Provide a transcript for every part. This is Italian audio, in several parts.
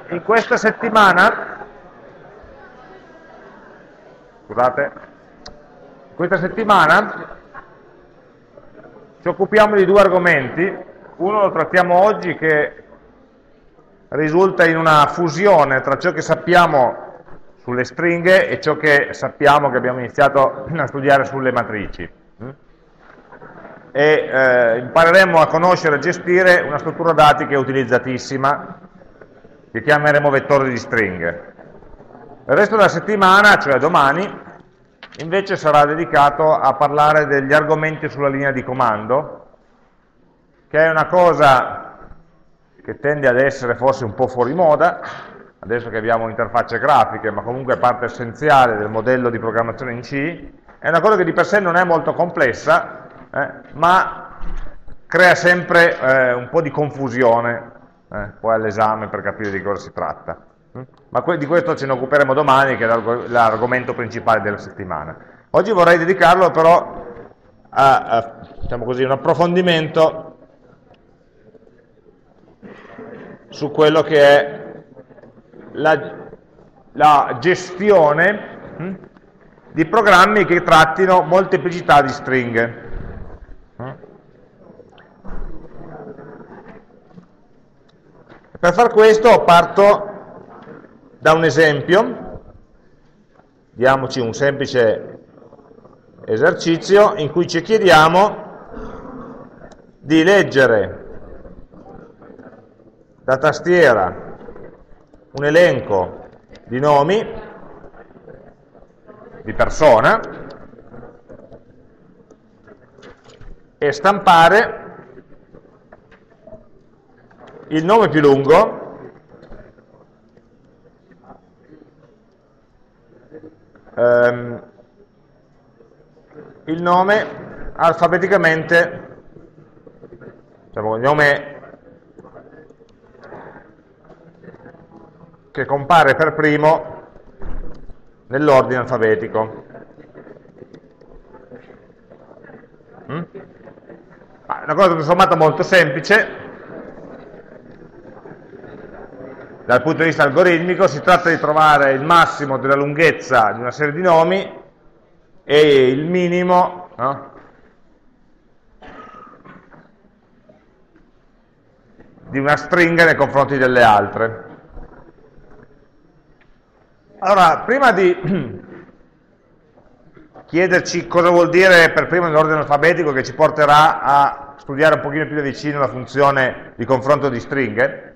In questa settimana, scusate, in questa settimana ci occupiamo di due argomenti. Uno lo trattiamo oggi, che risulta in una fusione tra ciò che sappiamo sulle stringhe e ciò che sappiamo che abbiamo iniziato a studiare sulle matrici. E impareremo a conoscere e gestire una struttura dati che è utilizzatissima, che chiameremo vettore di stringhe. Il resto della settimana, cioè domani, invece sarà dedicato a parlare degli argomenti sulla linea di comando, che è una cosa che tende ad essere forse un po' fuori moda, adesso che abbiamo interfacce grafiche, ma comunque è parte essenziale del modello di programmazione in C. È una cosa che di per sé non è molto complessa, ma crea sempre un po' di confusione poi all'esame per capire di cosa si tratta. Ma di questo ce ne occuperemo domani, che è l'argomento principale della settimana. Oggi vorrei dedicarlo però a diciamo così, un approfondimento su quello che è la gestione di programmi che trattino molteplicità di stringhe. Per far questo parto da un esempio, diamoci un semplice esercizio in cui ci chiediamo di leggere da tastiera un elenco di nomi di persona e stampare il nome più lungo il nome alfabeticamente, diciamo, il nome che compare per primo nell'ordine alfabetico. È una cosa tutto sommato molto semplice. Dal punto di vista algoritmico si tratta di trovare il massimo della lunghezza di una serie di nomi e il minimo, no, di una stringa nei confronti delle altre. Allora, prima di chiederci cosa vuol dire per primo nell'ordine alfabetico, che ci porterà a studiare un pochino più da vicino la funzione di confronto di stringhe,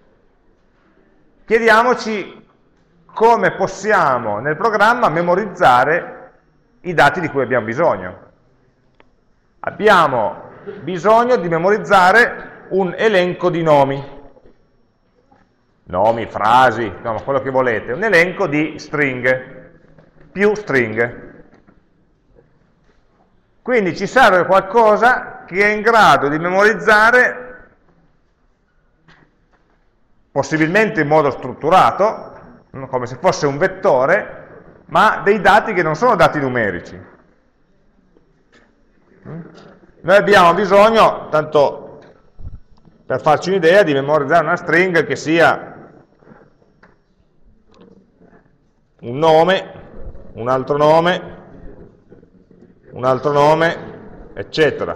chiediamoci come possiamo nel programma memorizzare i dati di cui abbiamo bisogno. Abbiamo bisogno di memorizzare un elenco di nomi, frasi, insomma, quello che volete, un elenco di stringhe, più stringhe. Quindi ci serve qualcosa che è in grado di memorizzare, possibilmente in modo strutturato, come se fosse un vettore, ma dei dati che non sono dati numerici. Noi abbiamo bisogno, tanto per farci un'idea, di memorizzare una stringa che sia un nome, un altro nome, eccetera.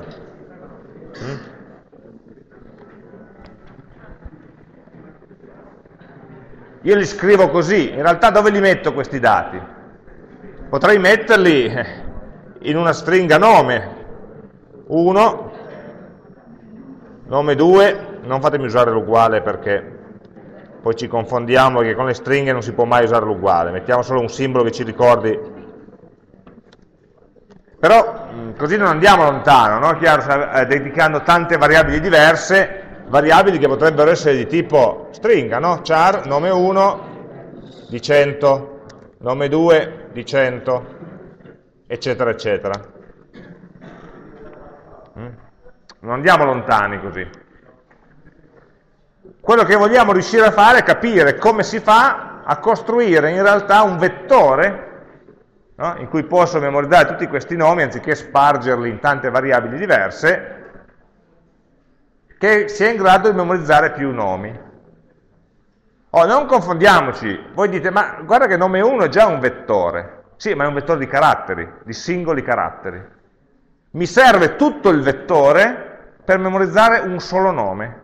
Io li scrivo così, in realtà dove li metto questi dati? Potrei metterli in una stringa nome 1, nome 2, non fatemi usare l'uguale perché poi ci confondiamo, che con le stringhe non si può mai usare l'uguale, mettiamo solo un simbolo che ci ricordi. Però così non andiamo lontano, no? Chiaro, dedicando tante variabili diverse, variabili che potrebbero essere di tipo stringa, no? Char, nome 1 di 100, nome 2 di 100, eccetera, eccetera. Non andiamo lontani così. Quello che vogliamo riuscire a fare è capire come si fa a costruire in realtà un vettore, no? In cui posso memorizzare tutti questi nomi anziché spargerli in tante variabili diverse, che sia in grado di memorizzare più nomi. Oh, non confondiamoci, voi dite, ma guarda che nome 1 è già un vettore. Sì, ma è un vettore di caratteri, di singoli caratteri. Mi serve tutto il vettore per memorizzare un solo nome.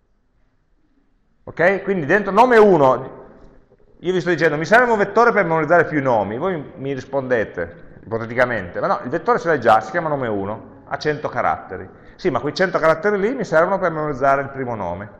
Ok? Quindi dentro nome 1, io vi sto dicendo, mi serve un vettore per memorizzare più nomi. Voi mi rispondete, ipoteticamente, ma no, il vettore ce l'hai già, si chiama nome 1, ha 100 caratteri. Sì, ma quei 100 caratteri lì mi servono per memorizzare il primo nome.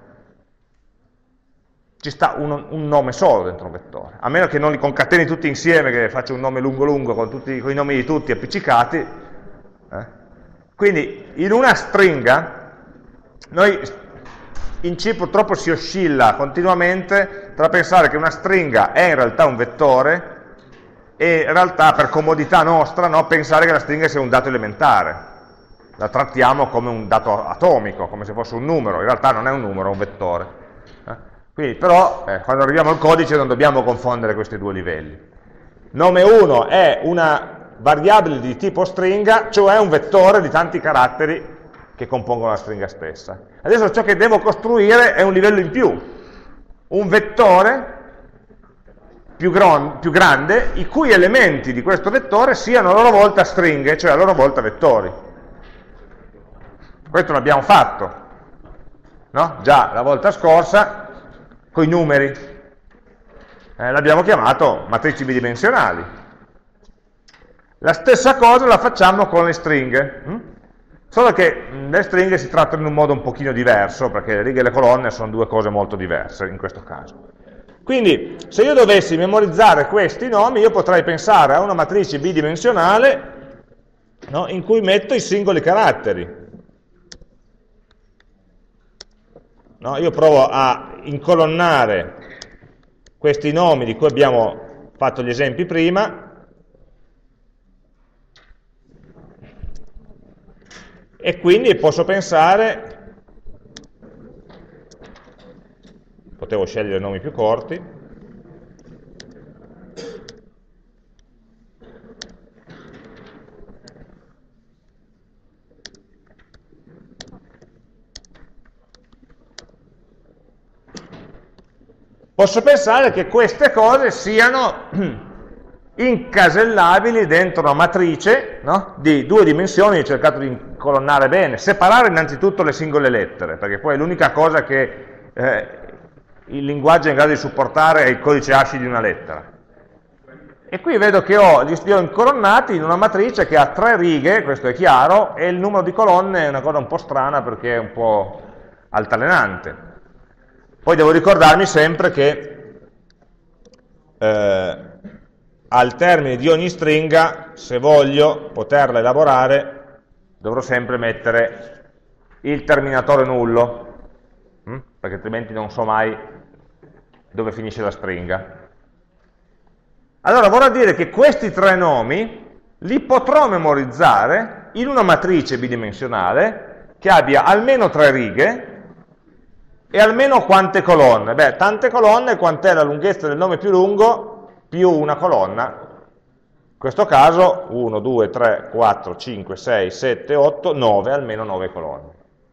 Ci sta un nome solo dentro un vettore, a meno che non li concateni tutti insieme, che faccio un nome lungo lungo con i nomi di tutti appiccicati. Quindi in una stringa, noi in C purtroppo si oscilla continuamente tra pensare che una stringa è in realtà un vettore e in realtà per comodità nostra pensare che la stringa sia un dato elementare. La trattiamo come un dato atomico, come se fosse un numero, in realtà non è un numero, è un vettore. Quindi però quando arriviamo al codice non dobbiamo confondere questi due livelli. Nome 1 è una variabile di tipo stringa, cioè un vettore di tanti caratteri che compongono la stringa stessa. Adesso ciò che devo costruire è un livello in più, un vettore più grande, i cui elementi di questo vettore siano a loro volta stringhe, cioè a loro volta vettori. Questo l'abbiamo fatto, no? Già la volta scorsa, con i numeri. L'abbiamo chiamato matrici bidimensionali. La stessa cosa la facciamo con le stringhe, solo che le stringhe si trattano in un modo un pochino diverso, perché le righe e le colonne sono due cose molto diverse in questo caso. Quindi, se io dovessi memorizzare questi nomi, io potrei pensare a una matrice bidimensionale, no, in cui metto i singoli caratteri. No, io provo a incolonnare questi nomi di cui abbiamo fatto gli esempi prima e quindi posso pensare, potevo scegliere nomi più corti, posso pensare che queste cose siano incasellabili dentro una matrice, no? Di due dimensioni. Ho cercato di incolonnare bene, separare innanzitutto le singole lettere, perché poi è l'unica cosa che il linguaggio è in grado di supportare è il codice ASCII di una lettera. E qui vedo che li ho incolonnati in una matrice che ha 3 righe, questo è chiaro, e il numero di colonne è una cosa un po' strana perché è un po' altalenante. Poi devo ricordarmi sempre che al termine di ogni stringa, se voglio poterla elaborare, dovrò sempre mettere il terminatore nullo, perché altrimenti non so mai dove finisce la stringa. Allora vorrà dire che questi 3 nomi li potrò memorizzare in una matrice bidimensionale che abbia almeno 3 righe e almeno quante colonne? Beh, tante colonne, quant'è la lunghezza del nome più lungo, più una colonna. In questo caso 1, 2, 3, 4, 5, 6, 7, 8, 9, almeno 9 colonne.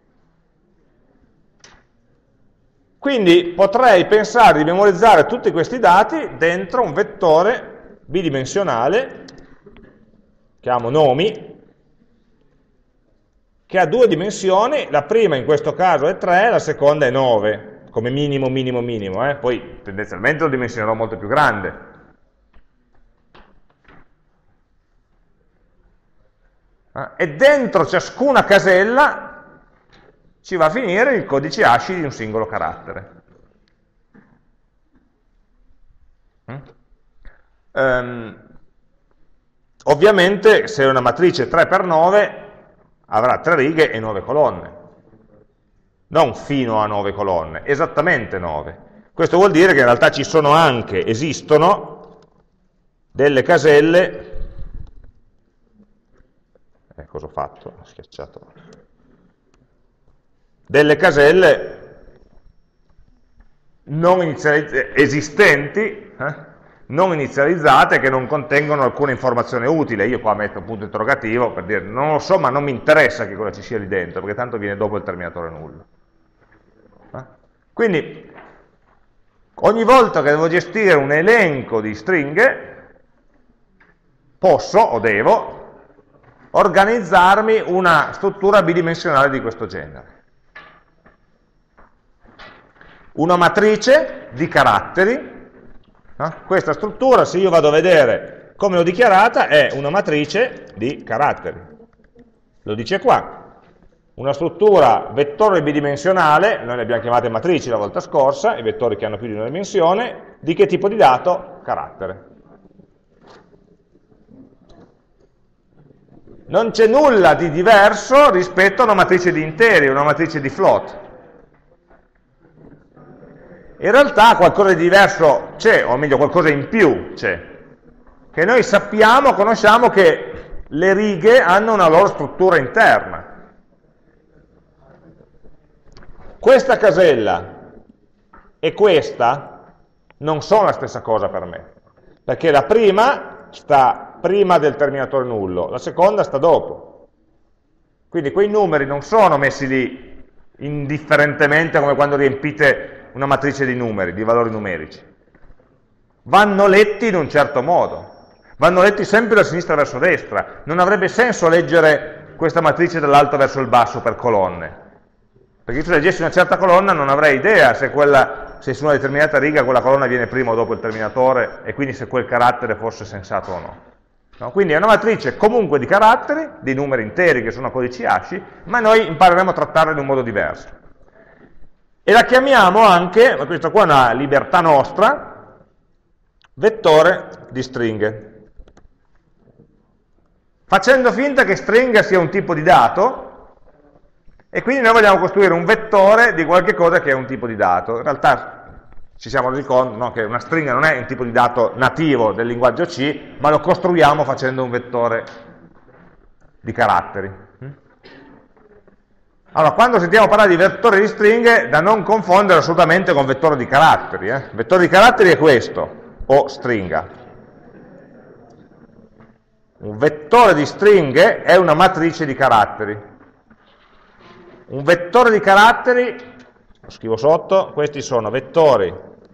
Quindi potrei pensare di memorizzare tutti questi dati dentro un vettore bidimensionale, chiamo nomi, che ha 2 dimensioni, la prima in questo caso è 3, la seconda è 9, come minimo, minimo, minimo, poi tendenzialmente lo dimensionerò molto più grande. E dentro ciascuna casella ci va a finire il codice ASCII di un singolo carattere. Ovviamente se è una matrice 3x9 avrà 3 righe e 9 colonne, non fino a 9 colonne, esattamente 9. Questo vuol dire che in realtà esistono delle caselle, cosa ho fatto? Ho schiacciato. Delle caselle non esistenti, non inizializzate, che non contengono alcuna informazione utile. Io qua metto un punto interrogativo per dire non lo so, ma non mi interessa che cosa ci sia lì dentro, perché tanto viene dopo il terminatore nullo. Quindi Ogni volta che devo gestire un elenco di stringhe, posso o devo organizzarmi una struttura bidimensionale di questo genere. Una matrice di caratteri, no? Questa struttura, se io vado a vedere come l'ho dichiarata, è una matrice di caratteri. Lo dice qua. Una struttura vettore bidimensionale, noi le abbiamo chiamate matrici la volta scorsa, i vettori che hanno più di una dimensione, di che tipo di dato? Carattere. Non c'è nulla di diverso rispetto a una matrice di interi, una matrice di float. In realtà qualcosa di diverso c'è, o meglio qualcosa in più c'è, che noi sappiamo, conosciamo che le righe hanno una loro struttura interna. Questa casella e questa non sono la stessa cosa per me, perché la prima sta prima del terminatore nullo, la seconda sta dopo. Quindi quei numeri non sono messi lì indifferentemente come quando riempite una matrice di numeri, di valori numerici. Vanno letti in un certo modo, vanno letti sempre da sinistra verso destra. Non avrebbe senso leggere questa matrice dall'alto verso il basso per colonne. Perché se tu leggessi una certa colonna non avrei idea se su una determinata riga quella colonna viene prima o dopo il terminatore e quindi se quel carattere fosse sensato o no. No? Quindi è una matrice comunque di caratteri, di numeri interi che sono codici ASCII, ma noi impareremo a trattarla in un modo diverso. E la chiamiamo anche, ma questa qua è una libertà nostra, vettore di stringhe. Facendo finta che stringa sia un tipo di dato, e quindi noi vogliamo costruire un vettore di qualche cosa che è un tipo di dato. In realtà ci siamo resi conto, no, che una stringa non è un tipo di dato nativo del linguaggio C, ma lo costruiamo facendo un vettore di caratteri. Allora, quando sentiamo parlare di vettore di stringhe, da non confondere assolutamente con vettore di caratteri. Vettore di caratteri è questo, o stringa. Un vettore di stringhe è una matrice di caratteri. Un vettore di caratteri, lo scrivo sotto, questi sono vettori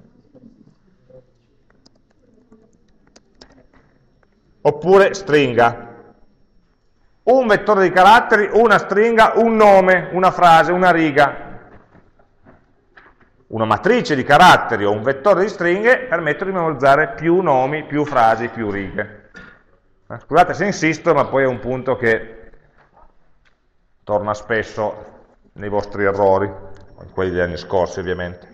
oppure stringa. Un vettore di caratteri, una stringa, un nome, una frase, una riga. Una matrice di caratteri o un vettore di stringhe permettono di memorizzare più nomi, più frasi, più righe. Scusate se insisto, ma poi è un punto che torna spesso nei vostri errori, quelli degli anni scorsi ovviamente.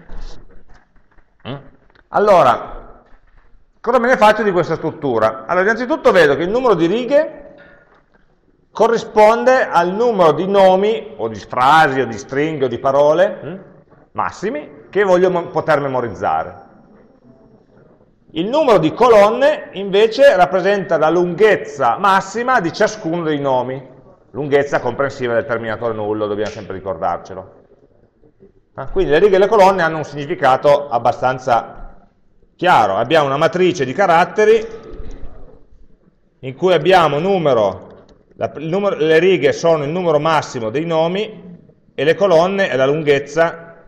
Allora, cosa me ne faccio di questa struttura? Allora, innanzitutto vedo che il numero di righe corrisponde al numero di nomi, o di frasi, o di stringhe, o di parole, massimi, che voglio poter memorizzare. Il numero di colonne, invece, rappresenta la lunghezza massima di ciascuno dei nomi. Lunghezza comprensiva del terminatore nullo, dobbiamo sempre ricordarcelo. Quindi le righe e le colonne hanno un significato abbastanza chiaro. Abbiamo una matrice di caratteri in cui abbiamo le righe sono il numero massimo dei nomi e le colonne è la lunghezza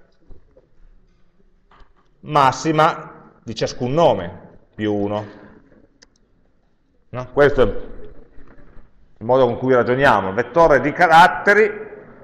massima di ciascun nome, più 1. No? Questo è il modo con cui ragioniamo. Vettore di caratteri,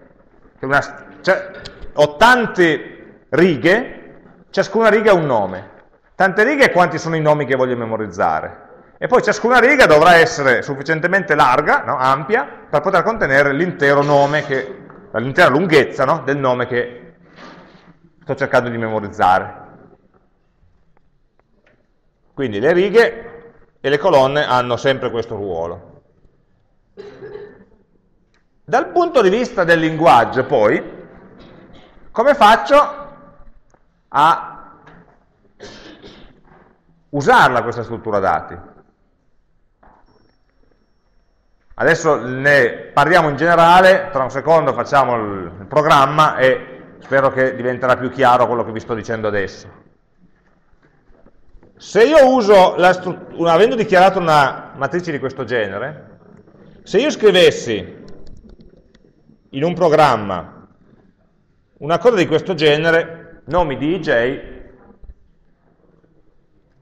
ho tante righe, ciascuna riga ha un nome. Tante righe quanti sono i nomi che voglio memorizzare. E poi ciascuna riga dovrà essere sufficientemente larga, no, ampia, per poter contenere l'intero nome, l'intera lunghezza, no, del nome che sto cercando di memorizzare. Quindi le righe e le colonne hanno sempre questo ruolo. Dal punto di vista del linguaggio, poi, come faccio a usarla questa struttura dati? Adesso ne parliamo in generale, tra un secondo facciamo il programma e spero che diventerà più chiaro quello che vi sto dicendo adesso. Se io uso avendo dichiarato una matrice di questo genere, se io scrivessi in un programma una cosa di questo genere, nomi di IJ,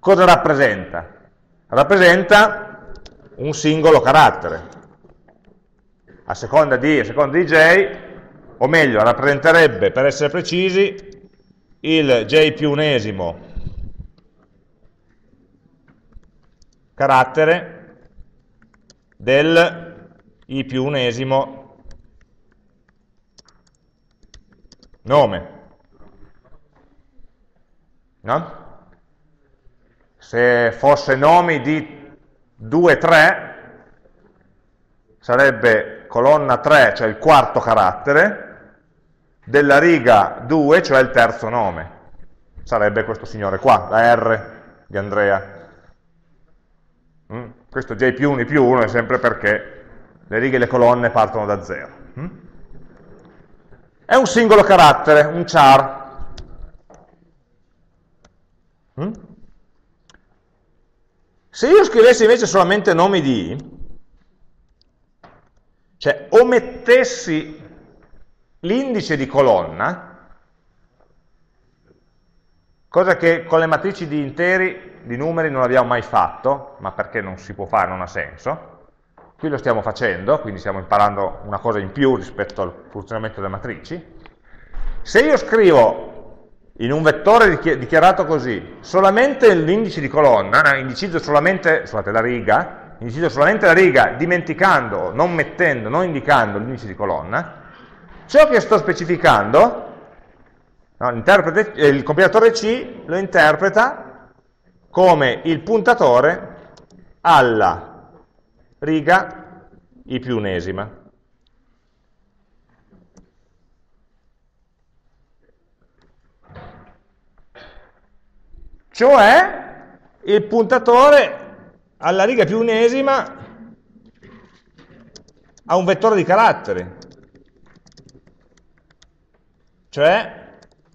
cosa rappresenta? Rappresenta un singolo carattere. A seconda di j, o meglio, rappresenterebbe, per essere precisi, il j più unesimo carattere del i più unesimo nome. No? Se fosse nomi di 2, 3, sarebbe colonna 3, cioè il quarto carattere, della riga 2, cioè il terzo nome. Sarebbe questo signore qua, la R di Andrea. Questo j più 1, i più 1 è sempre perché le righe e le colonne partono da 0. È un singolo carattere, un char. Se io scrivessi invece solamente nomi di, cioè omettessi l'indice di colonna, cosa che con le matrici di interi, di numeri, non abbiamo mai fatto, ma perché non si può fare, non ha senso. Qui lo stiamo facendo, quindi stiamo imparando una cosa in più rispetto al funzionamento delle matrici. Se io scrivo in un vettore dichiarato così solamente l'indice di colonna, indicizzo solamente, scusate, la riga, indicizzo solamente la riga dimenticando, non mettendo, non indicando l'indice di colonna, ciò che sto specificando, no, il compilatore C lo interpreta come il puntatore alla riga i più unesima. Cioè il puntatore alla riga più unesima a un vettore di caratteri, cioè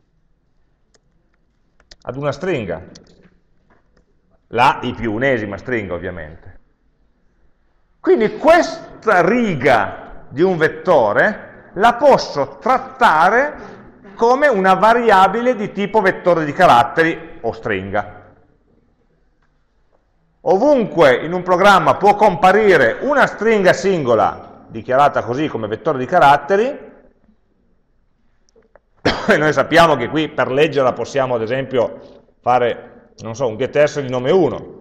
ad una stringa, la i più unesima stringa ovviamente. Quindi questa riga di un vettore la posso trattare come una variabile di tipo vettore di caratteri o stringa. Ovunque in un programma può comparire una stringa singola dichiarata così come vettore di caratteri, e noi sappiamo che qui per leggerla possiamo ad esempio fare, non so, un getS di nome 1.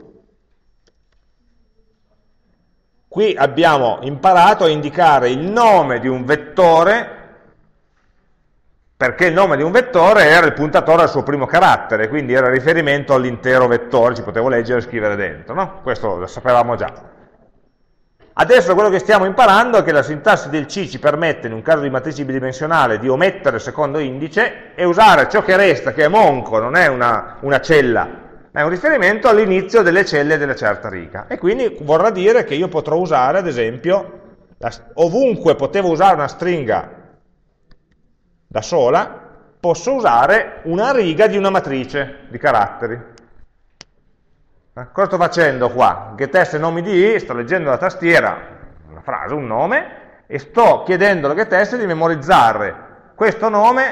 Qui abbiamo imparato a indicare il nome di un vettore perché il nome di un vettore era il puntatore al suo primo carattere, quindi era riferimento all'intero vettore, ci potevo leggere e scrivere dentro, no? Questo lo sapevamo già. Adesso quello che stiamo imparando è che la sintassi del C ci permette, in un caso di matrice bidimensionale, di omettere il secondo indice e usare ciò che resta, che è monco, non è una cella, ma è un riferimento all'inizio delle celle della certa riga. E quindi vorrà dire che io potrò usare, ad esempio, ovunque potevo usare una stringa da sola, posso usare una riga di una matrice di caratteri. Cosa sto facendo qua? GetS nomi di i, sto leggendo la tastiera, una frase, un nome, e sto chiedendo alla getS di memorizzare questo nome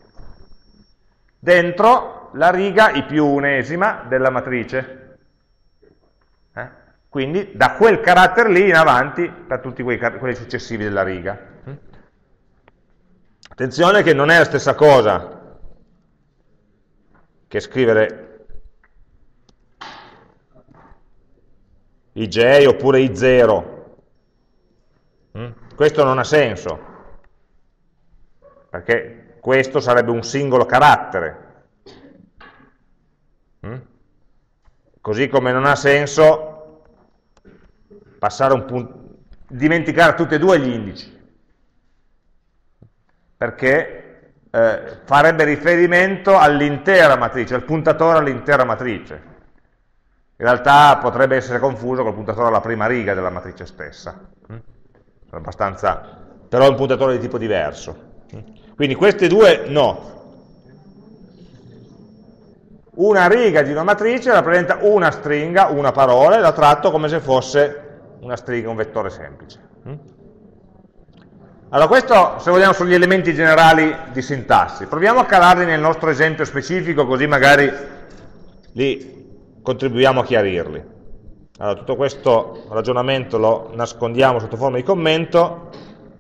dentro la riga i più unesima della matrice. Quindi da quel carattere lì in avanti per tutti quelli successivi della riga. Attenzione che non è la stessa cosa che scrivere ij oppure i0. Questo non ha senso, perché questo sarebbe un singolo carattere. Così come non ha senso passare un punto, dimenticare tutti e due gli indici, perché farebbe riferimento all'intera matrice, al puntatore all'intera matrice. In realtà potrebbe essere confuso col puntatore alla prima riga della matrice stessa. Però è un puntatore di tipo diverso. Quindi queste due no. Una riga di una matrice rappresenta una stringa, una parola, e la tratto come se fosse una stringa, un vettore semplice. Allora questo, se vogliamo, sono gli elementi generali di sintassi. Proviamo a calarli nel nostro esempio specifico, così magari li contribuiamo a chiarirli. Allora, tutto questo ragionamento lo nascondiamo sotto forma di commento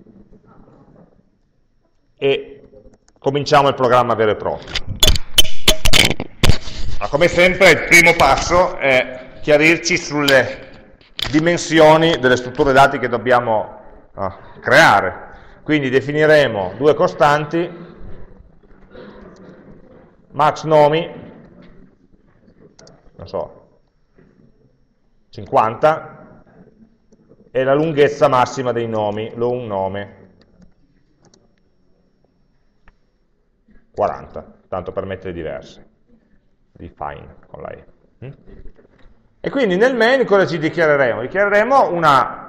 e cominciamo il programma vero e proprio. Ma come sempre il primo passo è chiarirci sulle dimensioni delle strutture dati che dobbiamo creare. Quindi definiremo due costanti, max nomi, non so, 50, e la lunghezza massima dei nomi, long nome, 40, tanto per mettere diverse, define con la E. E quindi nel main cosa ci dichiareremo? Dichiareremo una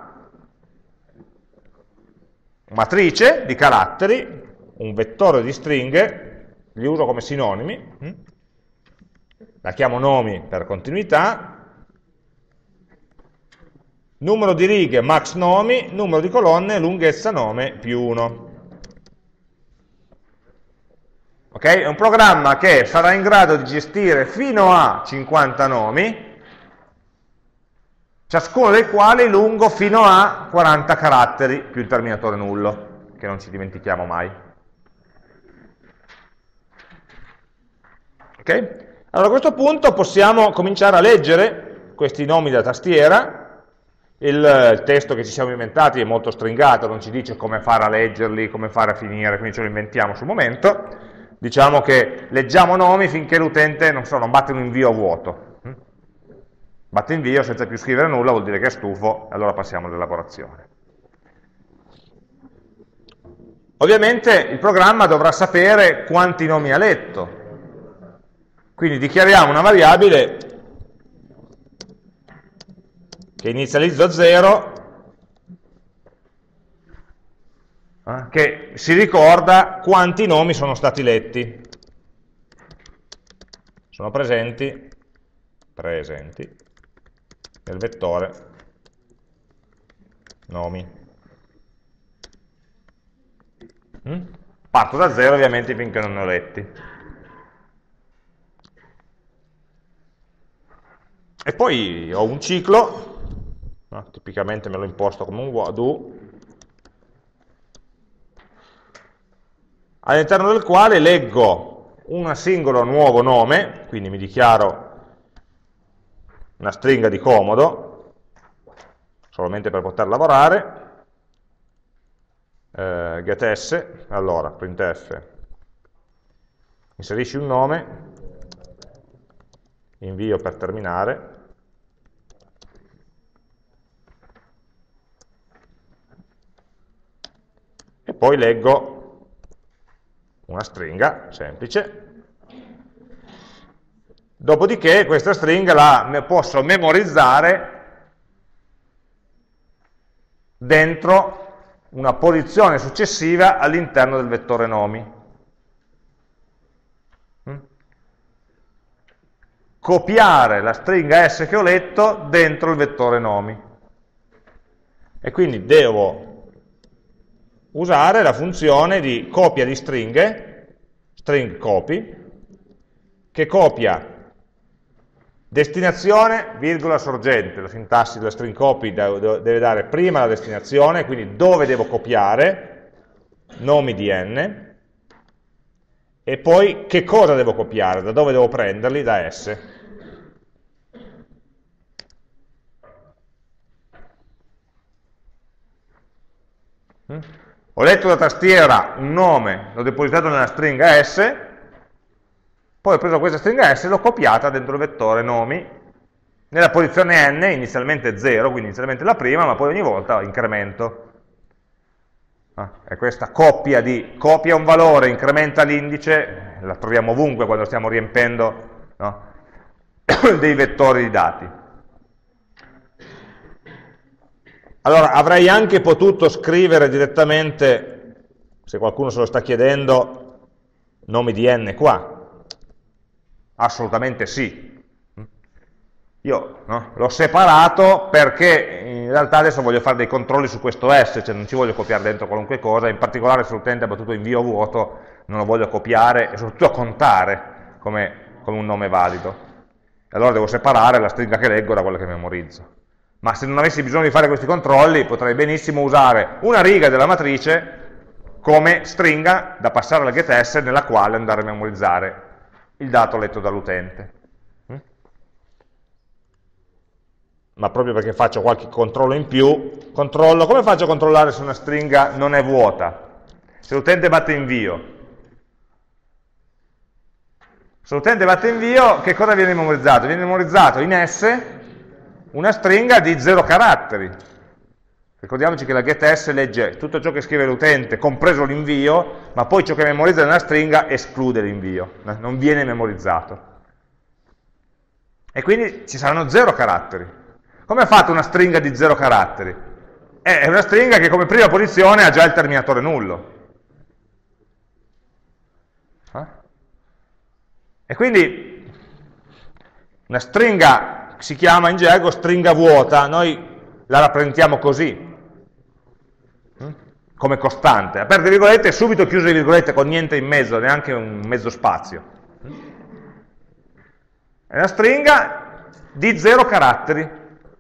matrice di caratteri, un vettore di stringhe, li uso come sinonimi, la chiamo nomi per continuità, numero di righe max nomi, numero di colonne lunghezza nome più 1. Ok? È un programma che sarà in grado di gestire fino a 50 nomi, ciascuno dei quali lungo fino a 40 caratteri più il terminatore nullo, che non ci dimentichiamo mai. Ok? Allora a questo punto possiamo cominciare a leggere questi nomi da tastiera. Il testo che ci siamo inventati è molto stringato, non ci dice come fare a leggerli, come fare a finire, quindi ce lo inventiamo sul momento. Diciamo che leggiamo nomi finché l'utente, non so, non batte un invio a vuoto. Batte invio senza più scrivere nulla, vuol dire che è stufo, e allora passiamo all'elaborazione. Ovviamente il programma dovrà sapere quanti nomi ha letto, quindi dichiariamo una variabile che inizializzo a 0, che si ricorda quanti nomi sono stati letti. Sono presenti nel vettore nomi. Parto da 0 ovviamente finché non ne ho letti. E poi ho un ciclo, tipicamente me lo imposto come un do, all'interno del quale leggo un singolo nuovo nome, quindi mi dichiaro una stringa di comodo, solamente per poter lavorare, getS, allora, printf, inserisci un nome, invio per terminare, e poi leggo una stringa semplice. Dopodiché questa stringa la posso memorizzare dentro una posizione successiva all'interno del vettore nomi. Copiare la stringa S che ho letto dentro il vettore nomi. E quindi devo usare la funzione di copia di stringhe, string copy, che copia destinazione, virgola sorgente. La sintassi della string copy deve dare prima la destinazione, quindi dove devo copiare, nomi di n, e poi che cosa devo copiare, da dove devo prenderli, da S. Ho letto da tastiera un nome, l'ho depositato nella stringa S, poi ho preso questa stringa S e l'ho copiata dentro il vettore nomi, nella posizione n, inizialmente 0, quindi inizialmente la prima, ma poi ogni volta incremento. E questa copia un valore, incrementa l'indice, la troviamo ovunque quando stiamo riempendo, no, dei vettori di dati. Allora, avrei anche potuto scrivere direttamente, se qualcuno se lo sta chiedendo, nomi di n qua. Assolutamente sì. Io l'ho separato perché in realtà adesso voglio fare dei controlli su questo S, cioè non ci voglio copiare dentro qualunque cosa, in particolare se l'utente ha battuto invio vuoto non lo voglio copiare e soprattutto contare come un nome valido. E allora devo separare la stringa che leggo da quella che memorizzo. Ma se non avessi bisogno di fare questi controlli, potrei benissimo usare una riga della matrice come stringa da passare alla getS nella quale andare a memorizzare il dato letto dall'utente. Ma proprio perché faccio qualche controllo in più, controllo, come faccio a controllare se una stringa non è vuota? Se l'utente batte invio. Se l'utente batte invio, che cosa viene memorizzato? Viene memorizzato in S una stringa di 0 caratteri. Ricordiamoci che la getS legge tutto ciò che scrive l'utente, compreso l'invio, ma poi ciò che memorizza nella stringa esclude l'invio, non viene memorizzato. E quindi ci saranno 0 caratteri. Come è fatta una stringa di 0 caratteri? È una stringa che come prima posizione ha già il terminatore nullo. E quindi una stringa si chiama in gergo stringa vuota, noi la rappresentiamo così, come costante, aperte virgolette e subito chiuse virgolette con niente in mezzo, neanche un mezzo spazio. È una stringa di 0 caratteri.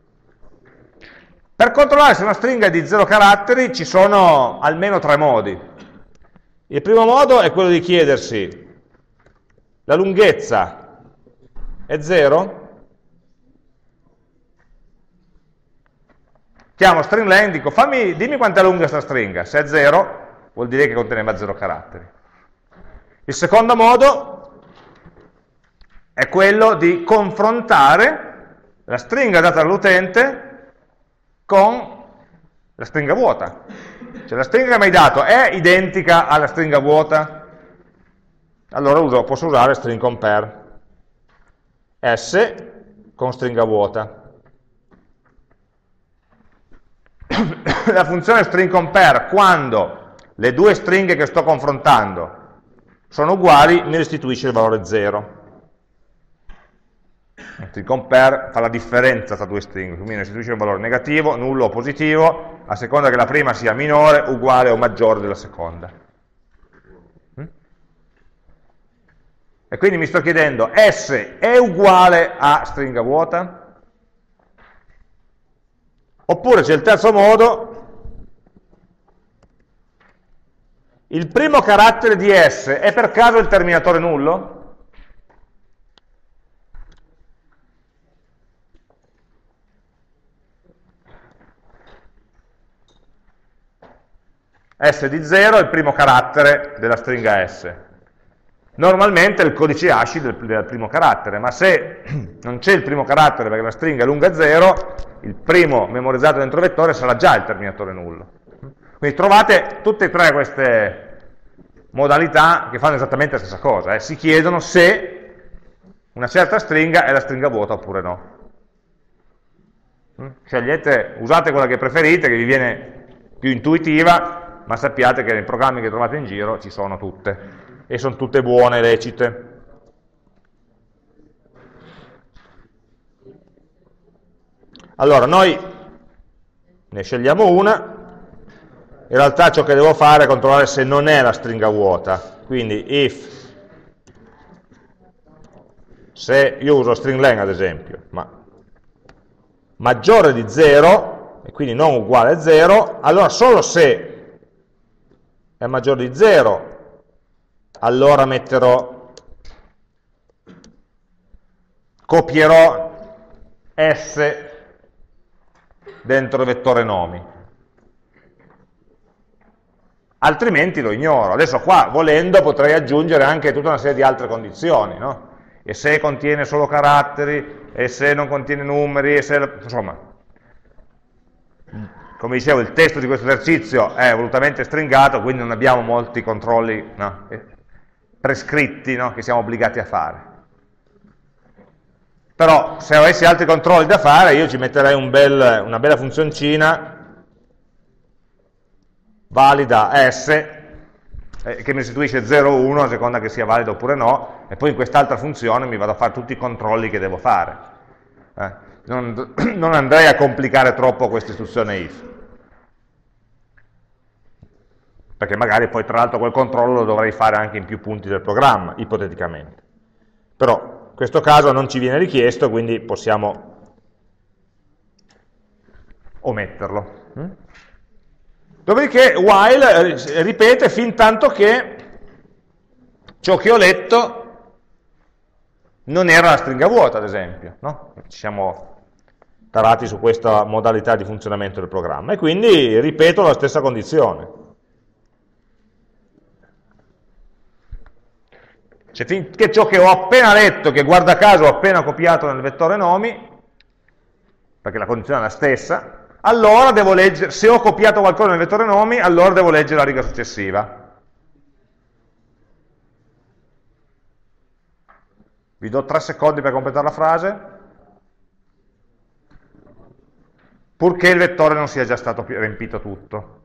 Per controllare se una stringa è di 0 caratteri ci sono almeno 3 modi. Il primo modo è quello di chiedersi: la lunghezza è 0? Chiamo stringlen, dico dimmi quanto è lunga questa stringa. Se è 0 vuol dire che conteneva 0 caratteri. Il secondo modo è quello di confrontare la stringa data dall'utente con la stringa vuota. Cioè la stringa che mi hai dato è identica alla stringa vuota? Allora posso usare string compare S con stringa vuota. La funzione string compare, quando le due stringhe che sto confrontando sono uguali, mi restituisce il valore 0. String compare fa la differenza tra due stringhe, quindi mi restituisce un valore negativo, nullo o positivo, a seconda che la prima sia minore, uguale o maggiore della seconda. E quindi mi sto chiedendo, S è uguale a stringa vuota? Oppure c'è il terzo modo: il primo carattere di S è per caso il terminatore nullo? S di 0 è il primo carattere della stringa S. Normalmente è il codice ASCII del primo carattere, ma se non c'è il primo carattere perché la stringa è lunga 0, il primo memorizzato dentro il vettore sarà già il terminatore nullo. Quindi trovate tutte e tre queste modalità che fanno esattamente la stessa cosa. Si chiedono se una certa stringa è la stringa vuota oppure no. Scegliete, usate quella che preferite, che vi viene più intuitiva, ma sappiate che nei programmi che trovate in giro ci sono tutte. E sono tutte buone, lecite. Allora, noi ne scegliamo una, in realtà ciò che devo fare è controllare se non è la stringa vuota, quindi if, se io uso stringlen ad esempio, ma maggiore di 0, e quindi non uguale a 0, allora solo se è maggiore di 0, allora copierò S dentro il vettore nomi, altrimenti lo ignoro. Adesso qua, volendo, potrei aggiungere anche tutta una serie di altre condizioni, no? E se contiene solo caratteri, e se non contiene numeri, e se, insomma, come dicevo, il testo di questo esercizio è volutamente stringato, quindi non abbiamo molti controlli, no, prescritti, no, che siamo obbligati a fare. Però se avessi altri controlli da fare, io ci metterei una bella funzioncina valida S, che mi restituisce 0 o 1 a seconda che sia valido oppure no, e poi in quest'altra funzione mi vado a fare tutti i controlli che devo fare. Non andrei a complicare troppo questa istruzione if, perché magari poi tra l'altro quel controllo lo dovrei fare anche in più punti del programma, ipoteticamente. Però questo caso non ci viene richiesto, quindi possiamo ometterlo. Dopodiché while ripete fin tanto che ciò che ho letto non era la stringa vuota, ad esempio, no? Ci siamo tarati su questa modalità di funzionamento del programma, e quindi ripeto la stessa condizione. Cioè, finché ciò che ho appena letto, che guarda caso ho appena copiato nel vettore nomi, perché la condizione è la stessa, allora devo leggere, se ho copiato qualcosa nel vettore nomi, allora devo leggere la riga successiva. Vi do 3 secondi per completare la frase, purché il vettore non sia già stato riempito tutto.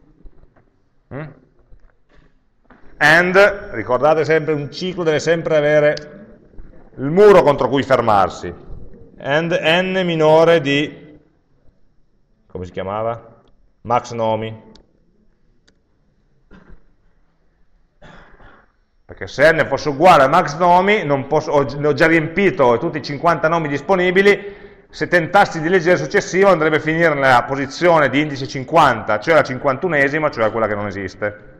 And, ricordate sempre, un ciclo deve sempre avere il muro contro cui fermarsi. And n minore di, come si chiamava? Max nomi. Perché se n fosse uguale a max nomi, non posso, ho già riempito tutti i 50 nomi disponibili, se tentassi di leggere il successivo andrebbe a finire nella posizione di indice 50, cioè la 51esima, cioè quella che non esiste.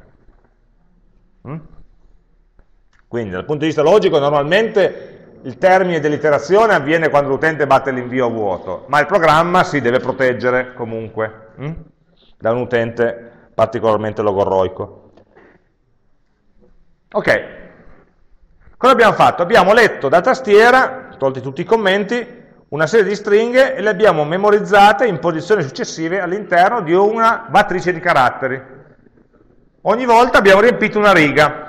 Quindi dal punto di vista logico normalmente il termine dell'iterazione avviene quando l'utente batte l'invio a vuoto, ma il programma si deve proteggere comunque da un utente particolarmente logorroico. Ok, cosa abbiamo fatto? Abbiamo letto da tastiera, tolti tutti i commenti, una serie di stringhe e le abbiamo memorizzate in posizioni successive all'interno di una matrice di caratteri. Ogni volta abbiamo riempito una riga.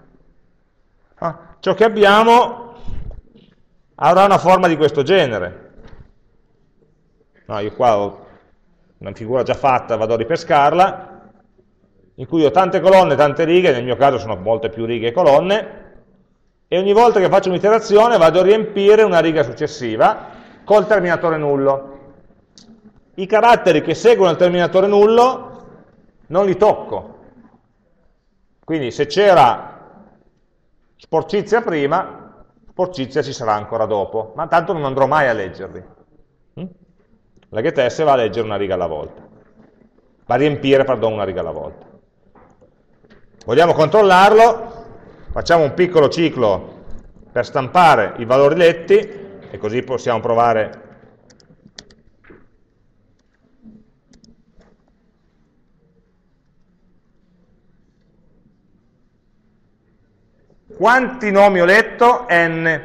Ciò che abbiamo avrà una forma di questo genere. No, io qua ho una figura già fatta, vado a ripescarla, in cui ho tante colonne, tante righe, nel mio caso sono molte più righe e colonne, e ogni volta che faccio un'iterazione vado a riempire una riga successiva col terminatore nullo. I caratteri che seguono il terminatore nullo non li tocco. Quindi se c'era sporcizia prima, sporcizia ci sarà ancora dopo, ma tanto non andrò mai a leggerli. La getS va a leggere una riga alla volta, va a riempire, pardon, una riga alla volta. Vogliamo controllarlo? Facciamo un piccolo ciclo per stampare i valori letti, e così possiamo provare quanti nomi ho letto? N.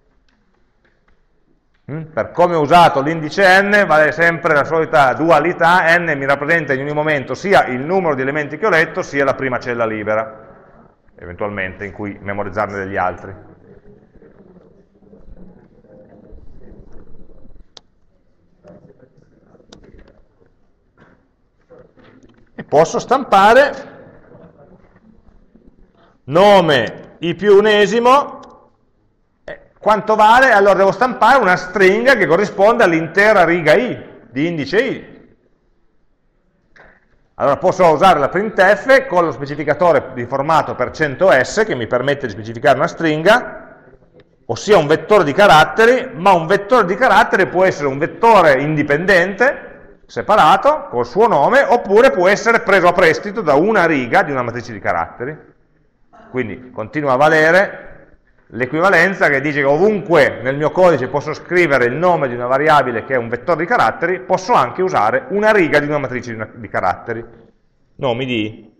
Per come ho usato l'indice n vale sempre la solita dualità, n mi rappresenta in ogni momento sia il numero di elementi che ho letto, sia la prima cella libera, eventualmente, in cui memorizzarne degli altri. E posso stampare nome i più unesimo. Quanto vale? Allora devo stampare una stringa che corrisponde all'intera riga i, di indice i. Allora posso usare la printf con lo specificatore di formato %s che mi permette di specificare una stringa, ossia un vettore di caratteri, ma un vettore di caratteri può essere un vettore indipendente, separato, col suo nome, oppure può essere preso a prestito da una riga di una matrice di caratteri. Quindi continua a valere l'equivalenza che dice che ovunque nel mio codice posso scrivere il nome di una variabile che è un vettore di caratteri, posso anche usare una riga di una matrice di caratteri. Nomi di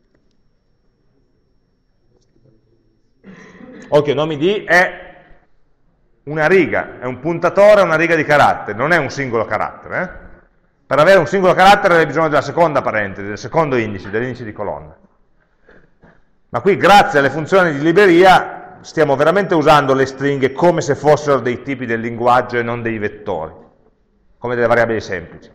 occhio, nomi di è una riga, è un puntatore a una riga di caratteri, non è un singolo carattere. Per avere un singolo carattere hai bisogno della seconda parentesi, del secondo indice, dell'indice di colonna. Ma qui, grazie alle funzioni di libreria, stiamo veramente usando le stringhe come se fossero dei tipi del linguaggio e non dei vettori, come delle variabili semplici.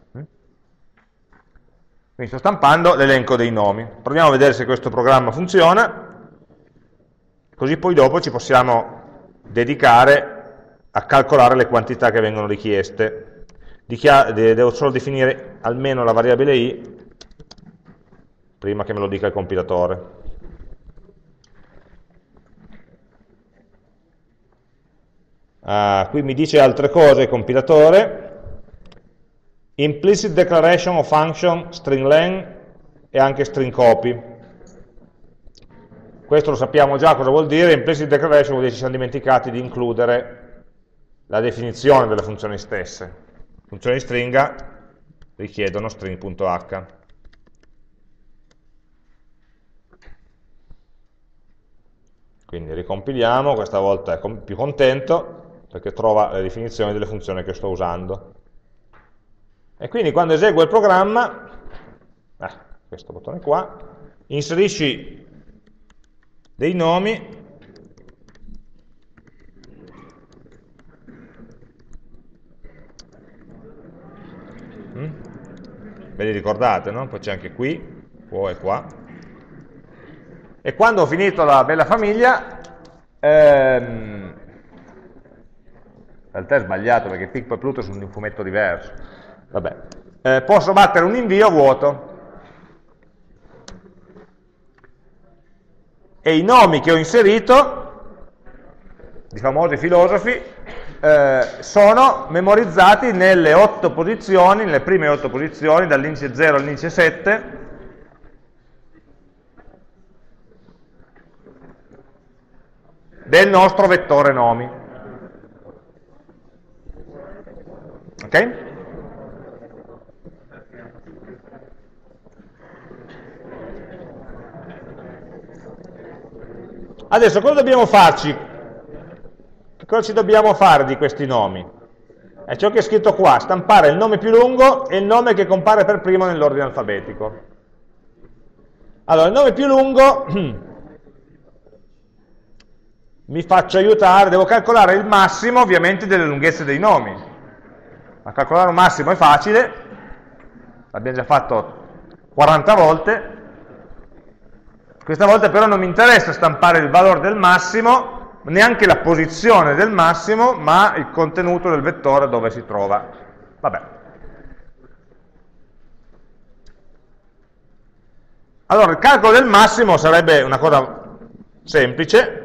Quindi sto stampando l'elenco dei nomi. Proviamo a vedere se questo programma funziona, così poi dopo ci possiamo dedicare a calcolare le quantità che vengono richieste. Devo solo definire almeno la variabile i prima che me lo dica il compilatore. Qui mi dice altre cose il compilatore, implicit declaration of function string len e anche string copy. Questo lo sappiamo già cosa vuol dire. Implicit declaration vuol dire che ci siamo dimenticati di includere la definizione delle funzioni stesse. Funzioni di stringa richiedono string.h. Quindi ricompiliamo, questa volta è più contento perché trova le definizioni delle funzioni che sto usando. E quindi quando eseguo il programma, questo bottone qua, inserisci dei nomi ve li ricordate, no? Poi c'è anche qui, qua e qua. E quando ho finito la bella famiglia, in realtà è sbagliato perché Picpo e Pluto sono un fumetto diverso, vabbè, posso battere un invio vuoto e i nomi che ho inserito, di famosi filosofi, sono memorizzati nelle 8 posizioni, nelle prime 8 posizioni, dall'indice 0 all'indice 7, del nostro vettore nomi. Ok? Adesso cosa dobbiamo farci? Che cosa ci dobbiamo fare di questi nomi? È ciò che è scritto qua, stampare il nome più lungo e il nome che compare per primo nell'ordine alfabetico. Allora, il nome più lungo mi faccio aiutare, devo calcolare il massimo ovviamente delle lunghezze dei nomi. A calcolare un massimo è facile, l'abbiamo già fatto 40 volte, questa volta però non mi interessa stampare il valore del massimo, neanche la posizione del massimo, ma il contenuto del vettore dove si trova. Vabbè. Allora, il calcolo del massimo sarebbe una cosa semplice.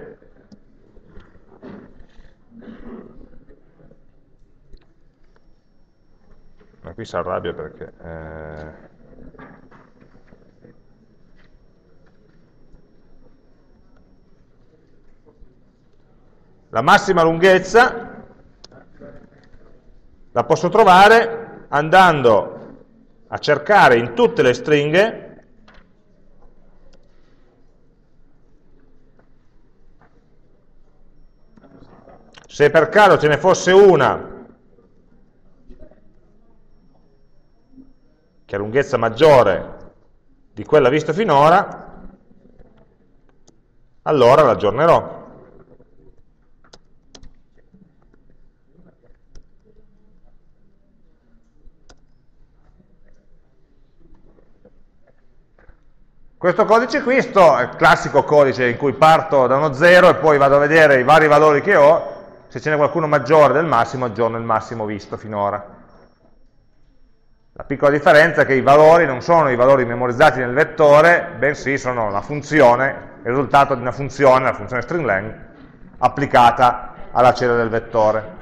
Ma qui si arrabbia perché... La massima lunghezza la posso trovare andando a cercare in tutte le stringhe se per caso ce ne fosse una che ha lunghezza maggiore di quella vista finora, allora la aggiornerò. Questo codice qui, è il classico codice in cui parto da uno 0 e poi vado a vedere i vari valori che ho, se ce n'è qualcuno maggiore del massimo, aggiorno il massimo visto finora. La piccola differenza è che i valori non sono i valori memorizzati nel vettore, bensì sono la funzione, il risultato di una funzione, la funzione string len, applicata alla cella del vettore.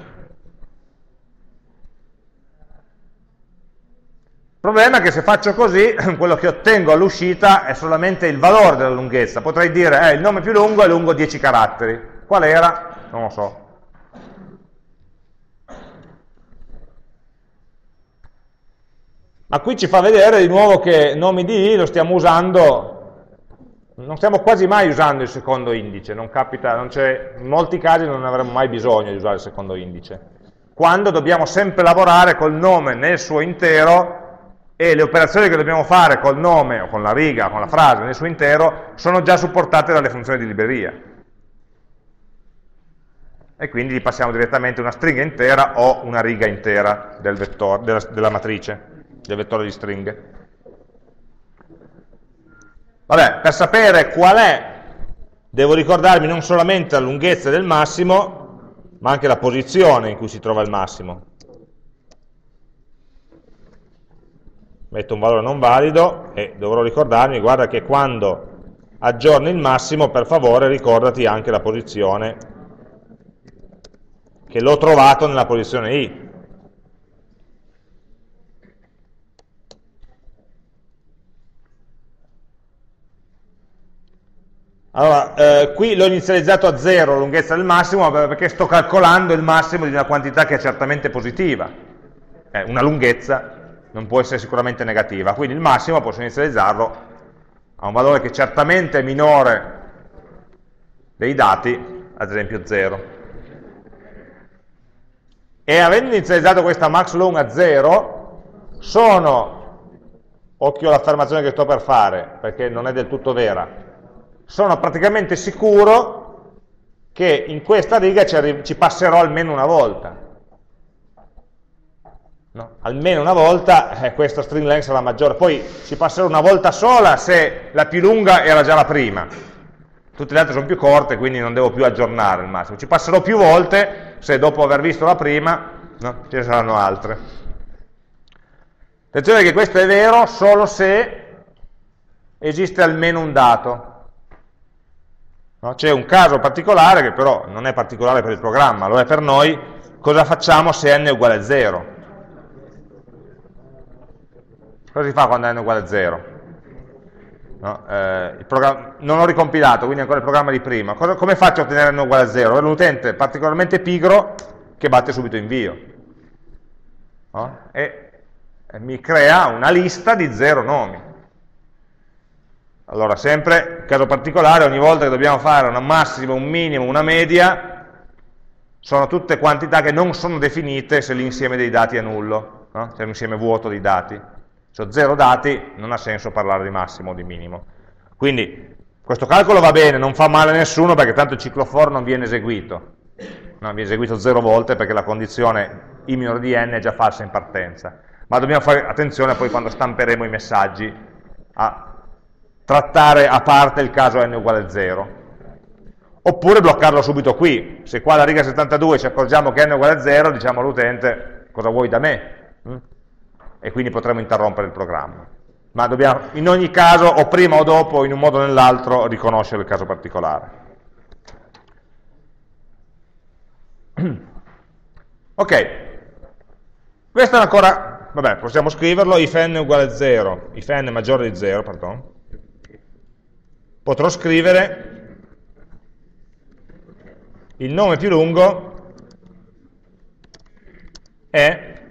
Il problema è che se faccio così, quello che ottengo all'uscita è solamente il valore della lunghezza. Potrei dire, il nome più lungo è lungo 10 caratteri. Qual era? Non lo so. Ma qui ci fa vedere di nuovo che nomi di i lo stiamo usando, non stiamo quasi mai usando il secondo indice, non capita, in molti casi non avremo mai bisogno di usare il secondo indice. Quando dobbiamo sempre lavorare col nome nel suo intero, e le operazioni che dobbiamo fare col nome o con la riga, con la frase nel suo intero, sono già supportate dalle funzioni di libreria. E quindi gli passiamo direttamente una stringa intera o una riga intera del vettore, della matrice, del vettore di stringhe. Vabbè, per sapere qual è, devo ricordarmi non solamente la lunghezza del massimo, ma anche la posizione in cui si trova il massimo. Metto un valore non valido e dovrò ricordarmi, guarda che quando aggiorni il massimo, per favore ricordati anche la posizione che l'ho trovato nella posizione i. Allora, qui l'ho inizializzato a 0, la lunghezza del massimo, perché sto calcolando il massimo di una quantità che è certamente positiva. Una lunghezza non può essere sicuramente negativa, quindi il massimo posso inizializzarlo a un valore che certamente è minore dei dati, ad esempio 0. E avendo inizializzato questa maxLong a 0, occhio all'affermazione che sto per fare, perché non è del tutto vera, sono praticamente sicuro che in questa riga ci passerò almeno una volta. No? Almeno una volta questa string length sarà maggiore, poi ci passerò una volta sola se la più lunga era già la prima, tutte le altre sono più corte, quindi non devo più aggiornare il massimo, ci passerò più volte se dopo aver visto la prima, no, ce ne saranno altre. Attenzione che questo è vero solo se esiste almeno un dato. No? C'è un caso particolare che però non è particolare per il programma, lo è per noi. Cosa facciamo se n è uguale a 0? Cosa si fa quando n è uguale a 0? No? Non ho ricompilato, quindi ancora il programma di prima. Come faccio a ottenere n uguale a 0? È un utente particolarmente pigro che batte subito invio. No? E mi crea una lista di 0 nomi. Allora, sempre, caso particolare, ogni volta che dobbiamo fare un massimo, un minimo, una media, sono tutte quantità che non sono definite se l'insieme dei dati è nullo, no? Se è un insieme vuoto di dati. Se ho 0 dati, non ha senso parlare di massimo o di minimo. Quindi, questo calcolo va bene, non fa male a nessuno, perché tanto il ciclo for non viene eseguito. No, viene eseguito 0 volte, perché la condizione i minore di n è già falsa in partenza. Ma dobbiamo fare attenzione poi quando stamperemo i messaggi a trattare a parte il caso n uguale a 0, oppure bloccarlo subito qui. Se qua alla riga 72 ci accorgiamo che n è uguale a 0, diciamo all'utente cosa vuoi da me? E quindi potremo interrompere il programma. Ma dobbiamo in ogni caso, o prima o dopo, in un modo o nell'altro, riconoscere il caso particolare. Ok, questo è ancora, vabbè, possiamo scriverlo, if n è uguale a 0, if n è maggiore di 0, pardon, potrò scrivere il nome più lungo è,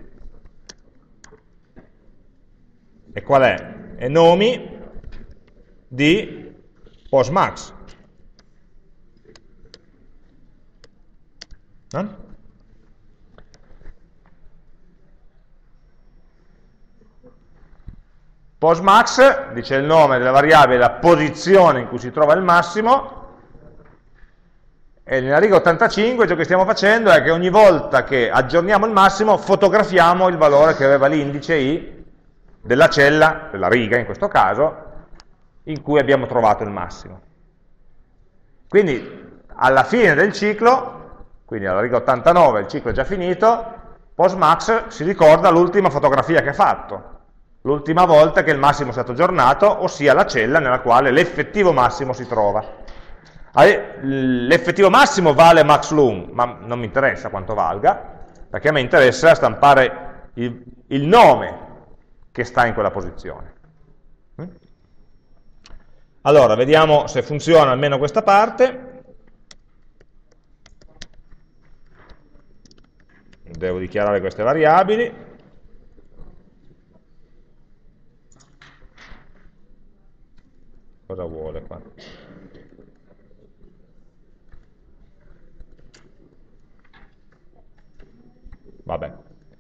e qual è? È nomi di postmax. Postmax dice il nome della variabile, la posizione in cui si trova il massimo, e nella riga 85 ciò che stiamo facendo è che ogni volta che aggiorniamo il massimo fotografiamo il valore che aveva l'indice i della cella, della riga in questo caso, in cui abbiamo trovato il massimo. Quindi alla fine del ciclo, quindi alla riga 89 il ciclo è già finito, postmax si ricorda l'ultima fotografia che ha fatto, l'ultima volta che il massimo è stato aggiornato, ossia la cella nella quale l'effettivo massimo si trova. L'effettivo massimo vale maxLong, ma non mi interessa quanto valga, perché a me interessa stampare il nome che sta in quella posizione. Allora, vediamo se funziona almeno questa parte. Devo dichiarare queste variabili. Cosa vuole qua? Vabbè.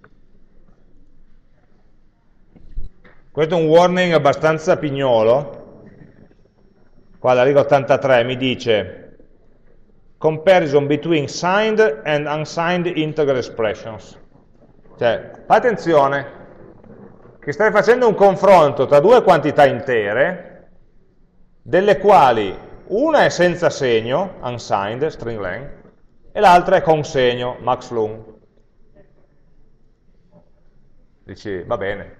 Questo è un warning abbastanza pignolo. Qua alla riga 83 mi dice comparison between signed and unsigned integer expressions. Cioè, fai attenzione che stai facendo un confronto tra due quantità intere, delle quali una è senza segno, unsigned, string length, e l'altra è con segno, maxLong. Dici, va bene.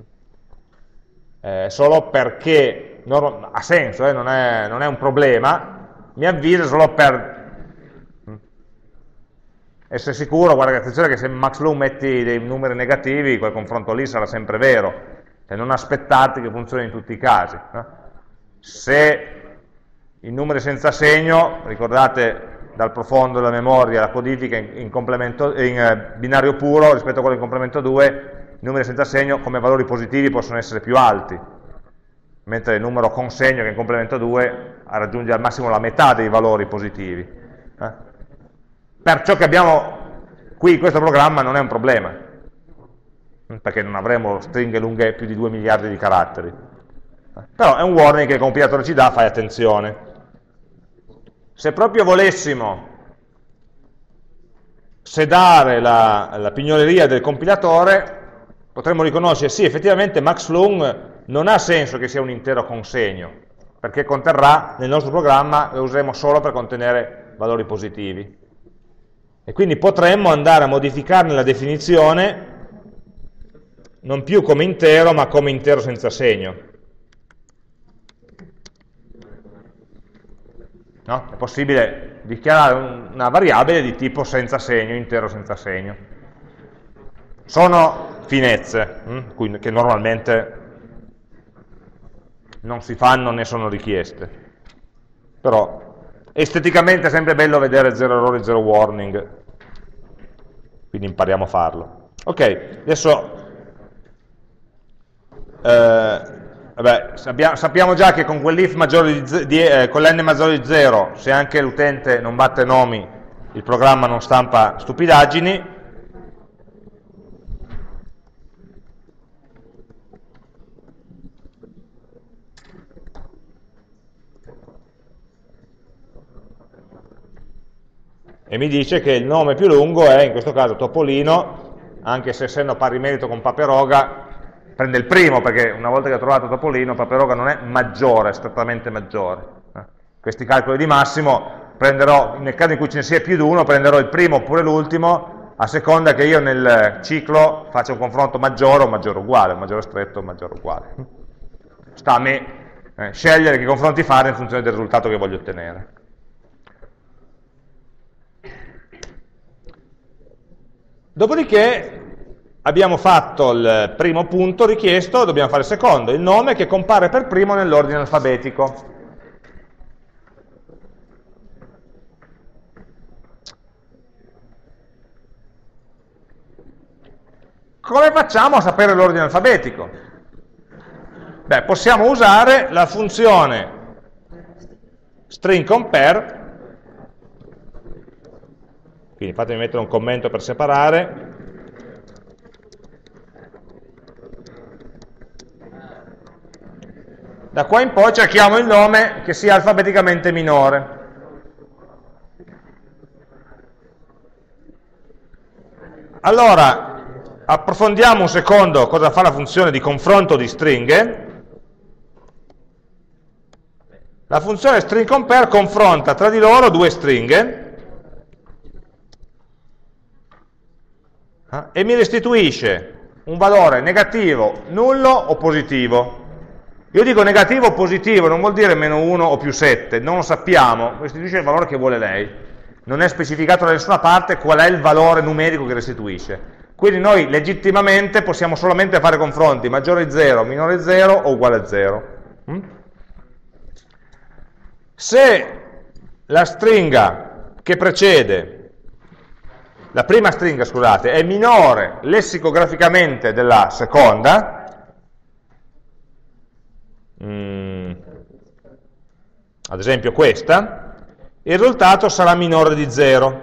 Solo perché, ha senso, non è un problema, mi avvisa solo per essere sicuro, guarda che attenzione che se in maxLoom metti dei numeri negativi, quel confronto lì sarà sempre vero, cioè non aspettarti che funzioni in tutti i casi. No? Se i numeri senza segno, ricordate dal profondo della memoria la codifica in binario puro rispetto a quello in complemento 2, i numeri senza segno come valori positivi possono essere più alti, mentre il numero con segno che in complemento 2 raggiunge al massimo la metà dei valori positivi. Per ciò che abbiamo qui in questo programma non è un problema, perché non avremo stringhe lunghe più di 2 miliardi di caratteri. Però è un warning che il compilatore ci dà, fai attenzione. Se proprio volessimo sedare la pignoleria del compilatore, potremmo riconoscere, sì, effettivamente maxLoom non ha senso che sia un intero con segno, perché conterrà, nel nostro programma, lo useremo solo per contenere valori positivi. E quindi potremmo andare a modificarne la definizione, non più come intero, ma come intero senza segno. No? È possibile dichiarare una variabile di tipo senza segno, intero senza segno. Sono finezze che normalmente non si fanno né sono richieste. Però esteticamente è sempre bello vedere 0 errori, 0 warning, quindi impariamo a farlo. Ok, adesso vabbè, sappiamo già che con quell'if maggiore con l'n maggiore di 0, se anche l'utente non batte nomi, il programma non stampa stupidaggini. E mi dice che il nome più lungo è, in questo caso, Topolino, anche se essendo pari merito con Paperoga, prende il primo, perché una volta che ho trovato Topolino, Paperoga non è maggiore, è strettamente maggiore. Questi calcoli di massimo, prenderò, nel caso in cui ce ne sia più di uno, prenderò il primo oppure l'ultimo, a seconda che io nel ciclo faccia un confronto maggiore o maggiore uguale, maggiore stretto o maggiore uguale. Sta a me scegliere che confronti fare in funzione del risultato che voglio ottenere. Dopodiché abbiamo fatto il primo punto richiesto, dobbiamo fare il secondo, il nome che compare per primo nell'ordine alfabetico. Come facciamo a sapere l'ordine alfabetico? Beh, possiamo usare la funzione stringCompare. Quindi fatemi mettere un commento per separare. Da qua in poi cerchiamo il nome che sia alfabeticamente minore. Allora, approfondiamo un secondo cosa fa la funzione di confronto di stringhe. La funzione stringCompare confronta tra di loro due stringhe e mi restituisce un valore negativo, nullo o positivo. Io dico negativo o positivo, non vuol dire meno 1 o più 7, non lo sappiamo, restituisce il valore che vuole lei. Non è specificato da nessuna parte qual è il valore numerico che restituisce. Quindi noi legittimamente possiamo solamente fare confronti maggiore 0, minore 0 o uguale a 0. Se la stringa che precede, la prima stringa, scusate, è minore lessicograficamente della seconda, ad esempio questa, il risultato sarà minore di 0.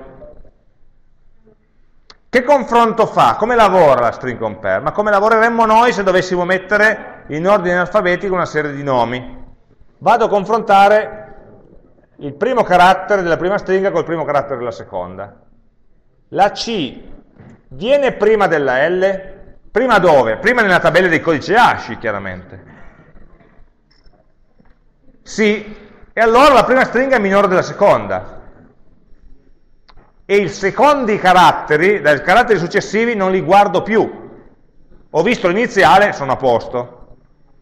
Che confronto fa? Come lavora la stringCompare? Ma come lavoreremmo noi se dovessimo mettere in ordine alfabetico una serie di nomi? Vado a confrontare il primo carattere della prima stringa col primo carattere della seconda. La C viene prima della L? Prima dove? Prima nella tabella dei codici ASCII, chiaramente. Sì, e allora la prima stringa è minore della seconda. E i secondi caratteri, dai caratteri successivi, non li guardo più. Ho visto l'iniziale, sono a posto.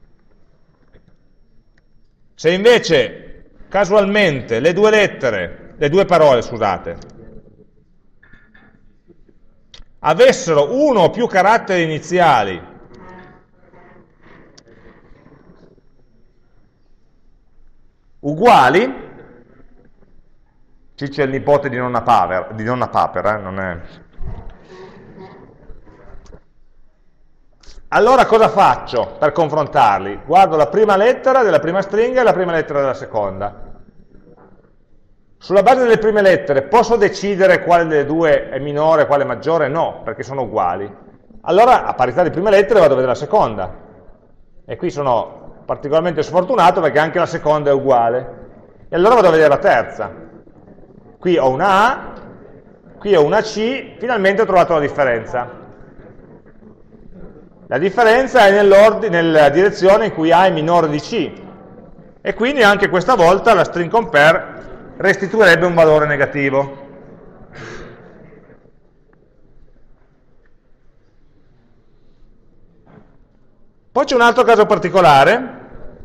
Se invece, casualmente, le due lettere, le due parole, scusate, avessero uno o più caratteri iniziali uguali, Ciccio è il nipote di nonna Papera, non è... Allora cosa faccio per confrontarli? Guardo la prima lettera della prima stringa e la prima lettera della seconda. Sulla base delle prime lettere posso decidere quale delle due è minore e quale è maggiore? No, perché sono uguali. Allora, a parità di prime lettere, vado a vedere la seconda. E qui sono particolarmente sfortunato perché anche la seconda è uguale. E allora vado a vedere la terza. Qui ho una A, qui ho una C, finalmente ho trovato la differenza. La differenza è nella direzione in cui A è minore di C. E quindi anche questa volta la string compare restituirebbe un valore negativo. Poi c'è un altro caso particolare,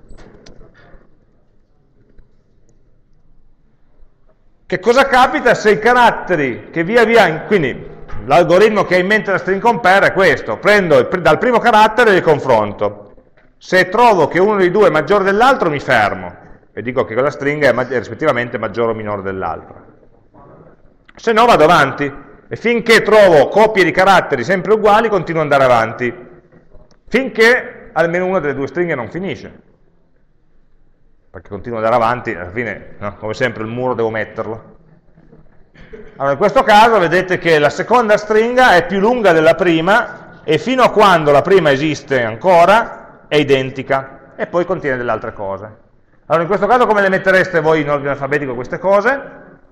che cosa capita se i caratteri che via via, quindi l'algoritmo che ha in mente la string compare è questo, prendo dal primo carattere e li confronto, se trovo che uno dei due è maggiore dell'altro mi fermo, e dico che quella stringa è rispettivamente maggiore o minore dell'altra. Se no vado avanti, e finché trovo coppie di caratteri sempre uguali continuo ad andare avanti, finché almeno una delle due stringhe non finisce. Perché continuo ad andare avanti, alla fine, no, come sempre, il muro devo metterlo. Allora, in questo caso vedete che la seconda stringa è più lunga della prima, e fino a quando la prima esiste ancora, è identica, e poi contiene delle altre cose. Allora, in questo caso come le mettereste voi in ordine alfabetico queste cose?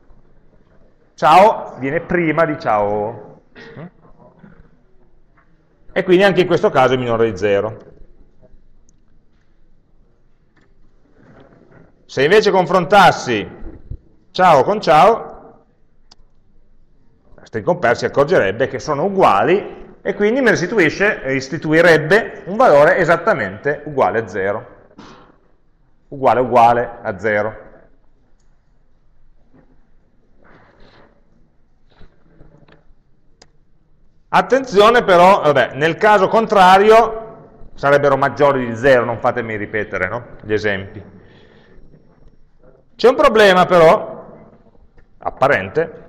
Ciao viene prima di ciao. E quindi anche in questo caso è minore di 0. Se invece confrontassi ciao con ciao, la string compare si accorgerebbe che sono uguali e quindi mi restituirebbe un valore esattamente uguale a 0. Uguale a 0. Attenzione però, vabbè, nel caso contrario sarebbero maggiori di 0, non fatemi ripetere, no? Gli esempi. C'è un problema però, apparente.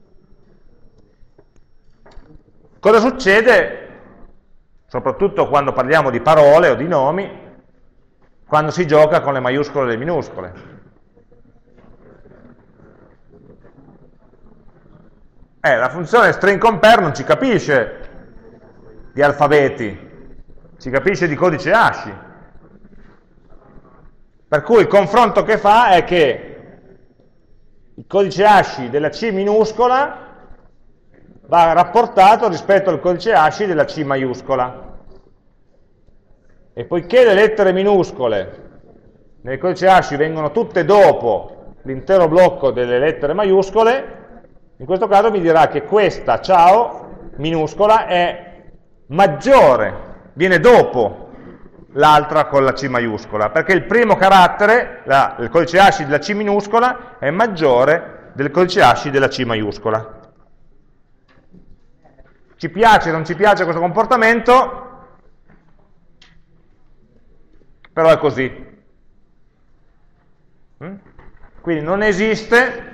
Cosa succede, soprattutto quando parliamo di parole o di nomi, quando si gioca con le maiuscole e le minuscole? La funzione string compare non ci capisce di alfabeti, ci capisce di codice ASCII. Per cui il confronto che fa è che il codice ASCII della C minuscola va rapportato rispetto al codice ASCII della C maiuscola. E poiché le lettere minuscole nel codice ASCII vengono tutte dopo l'intero blocco delle lettere maiuscole, in questo caso mi dirà che questa ciao minuscola è maggiore, viene dopo l'altra con la C maiuscola, perché il primo carattere, il codice ASCII della C minuscola, è maggiore del codice ASCII della C maiuscola. Ci piace o non ci piace questo comportamento? Però è così. Quindi non esiste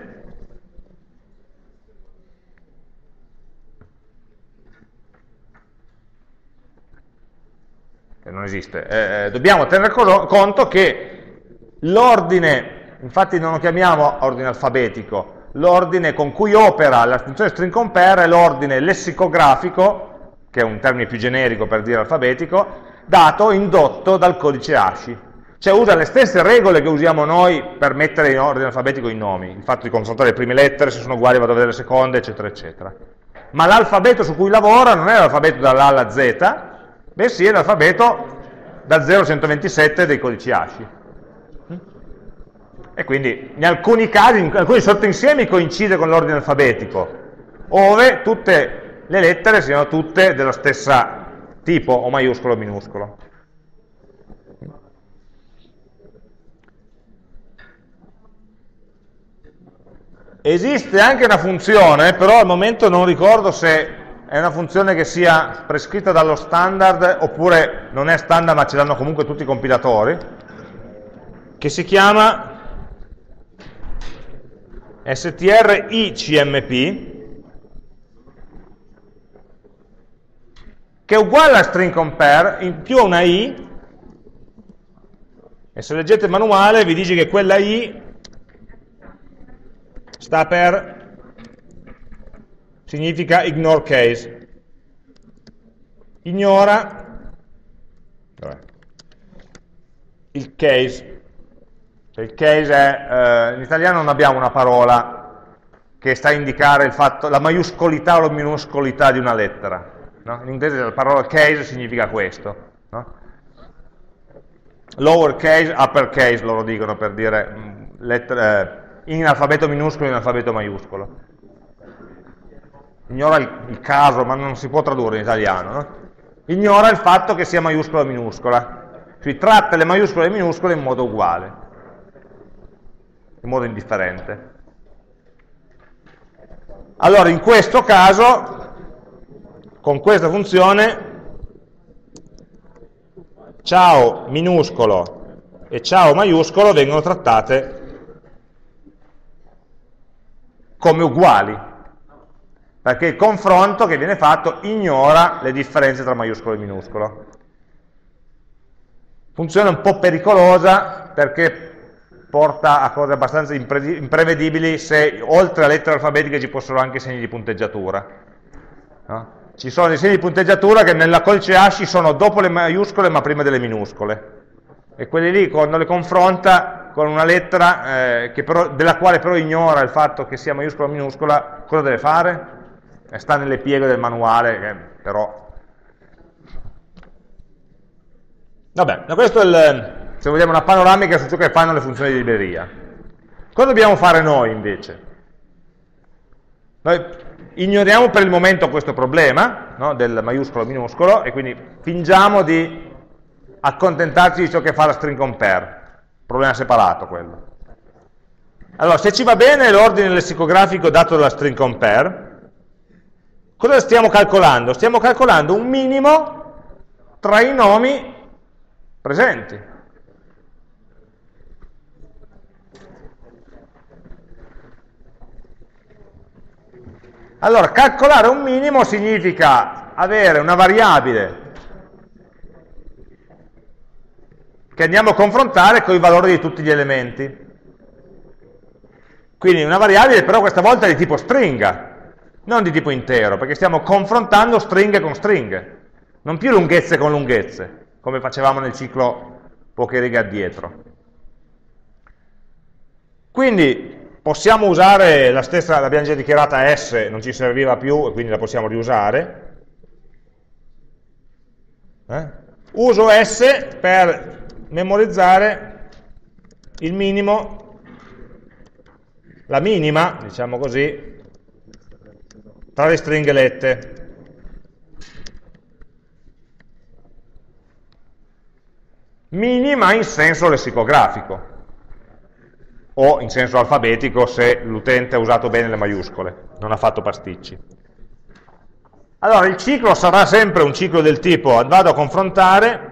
dobbiamo tenere conto che l'ordine, infatti non lo chiamiamo ordine alfabetico, l'ordine con cui opera la funzione string compare è l'ordine lessicografico, che è un termine più generico per dire alfabetico, dato, indotto dal codice ASCII. Cioè usa le stesse regole che usiamo noi per mettere in ordine alfabetico i nomi, il fatto di confrontare le prime lettere, se sono uguali vado a vedere le seconde, eccetera, eccetera. Ma l'alfabeto su cui lavora non è l'alfabeto dall'A alla Z, bensì è l'alfabeto dal 0 al 127 dei codici ASCII. E quindi in alcuni casi, in alcuni sottoinsiemi coincide con l'ordine alfabetico, ove tutte le lettere siano tutte dello stesso tipo, o maiuscolo o minuscolo. Esiste anche una funzione, però al momento non ricordo se è una funzione che sia prescritta dallo standard, oppure non è standard ma ce l'hanno comunque tutti i compilatori, che si chiama stricmp, che è uguale a string compare, in più una i, e se leggete il manuale vi dice che quella i sta per, significa ignore case, ignora il case. Cioè, il case è, in italiano non abbiamo una parola che sta a indicare il fatto, la maiuscolità o la minuscolità di una lettera, no? In inglese la parola case significa questo, no? Lower case, upper case loro dicono, per dire lettere, in alfabeto minuscolo e in alfabeto maiuscolo. Ignora il caso, ma non si può tradurre in italiano, no? Ignora il fatto che sia maiuscola o minuscola, cioè tratta le maiuscole e le minuscole in modo uguale, in modo indifferente. Allora, in questo caso, con questa funzione, ciao minuscolo e ciao maiuscolo vengono trattate come uguali, perché il confronto che viene fatto ignora le differenze tra maiuscolo e minuscolo. Funzione un po' pericolosa perché porta a cose abbastanza imprevedibili se oltre a lettere alfabetiche ci fossero anche segni di punteggiatura, no? Ci sono dei segni di punteggiatura che nella codice ASCII sono dopo le maiuscole ma prima delle minuscole, e quelli lì quando le confronta con una lettera della quale però ignora il fatto che sia maiuscola o minuscola, cosa deve fare? Sta nelle pieghe del manuale, però... Vabbè, questo è se vogliamo una panoramica su ciò che fanno le funzioni di libreria. Cosa dobbiamo fare noi invece? Noi ignoriamo per il momento questo problema, no, del maiuscolo minuscolo, e quindi fingiamo di accontentarci di ciò che fa la string compare, problema separato quello. Allora, se ci va bene l'ordine lessicografico dato dalla string compare, cosa stiamo calcolando? Stiamo calcolando un minimo tra i nomi presenti. Allora, calcolare un minimo significa avere una variabile che andiamo a confrontare con i valori di tutti gli elementi. Quindi una variabile però questa volta di tipo stringa, non di tipo intero, perché stiamo confrontando stringhe con stringhe, non più lunghezze con lunghezze, come facevamo nel ciclo poche righe addietro. Quindi possiamo usare la stessa, l'abbiamo già dichiarata S, non ci serviva più e quindi la possiamo riusare. Uso S per memorizzare il minimo, la minima, diciamo così, tra le stringhe lette. Minima in senso lessicografico, o in senso alfabetico se l'utente ha usato bene le maiuscole, non ha fatto pasticci. Allora, il ciclo sarà sempre un ciclo del tipo vado a confrontare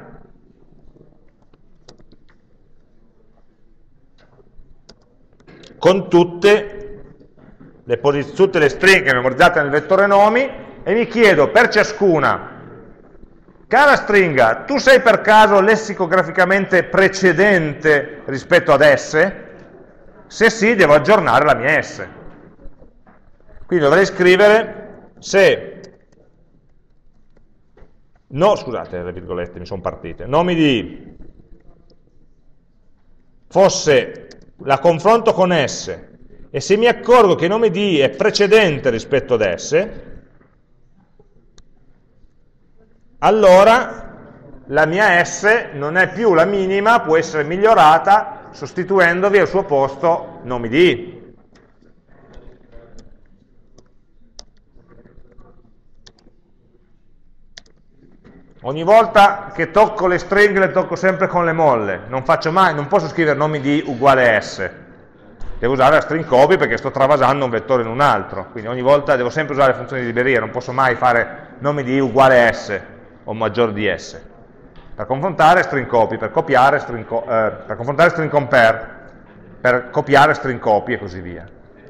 con tutte le stringhe memorizzate nel vettore nomi e mi chiedo per ciascuna: cara stringa, tu sei per caso lessicograficamente precedente rispetto ad S? Se sì, devo aggiornare la mia S. Quindi dovrei scrivere se, no, scusate, le virgolette mi sono partite, nomi di fosse la confronto con S, e se mi accorgo che il nome di è precedente rispetto ad S, allora la mia S non è più la minima, può essere migliorata sostituendovi al suo posto nomi di I. Ogni volta che tocco le stringhe le tocco sempre con le molle, non faccio mai, non posso scrivere nomi di I uguale S, devo usare la string copy perché sto travasando un vettore in un altro, quindi ogni volta devo sempre usare le funzioni di libreria, non posso mai fare nome di i uguale s o maggiore di s. Per confrontare string copy, per confrontare string compare, per copiare string copy e così via.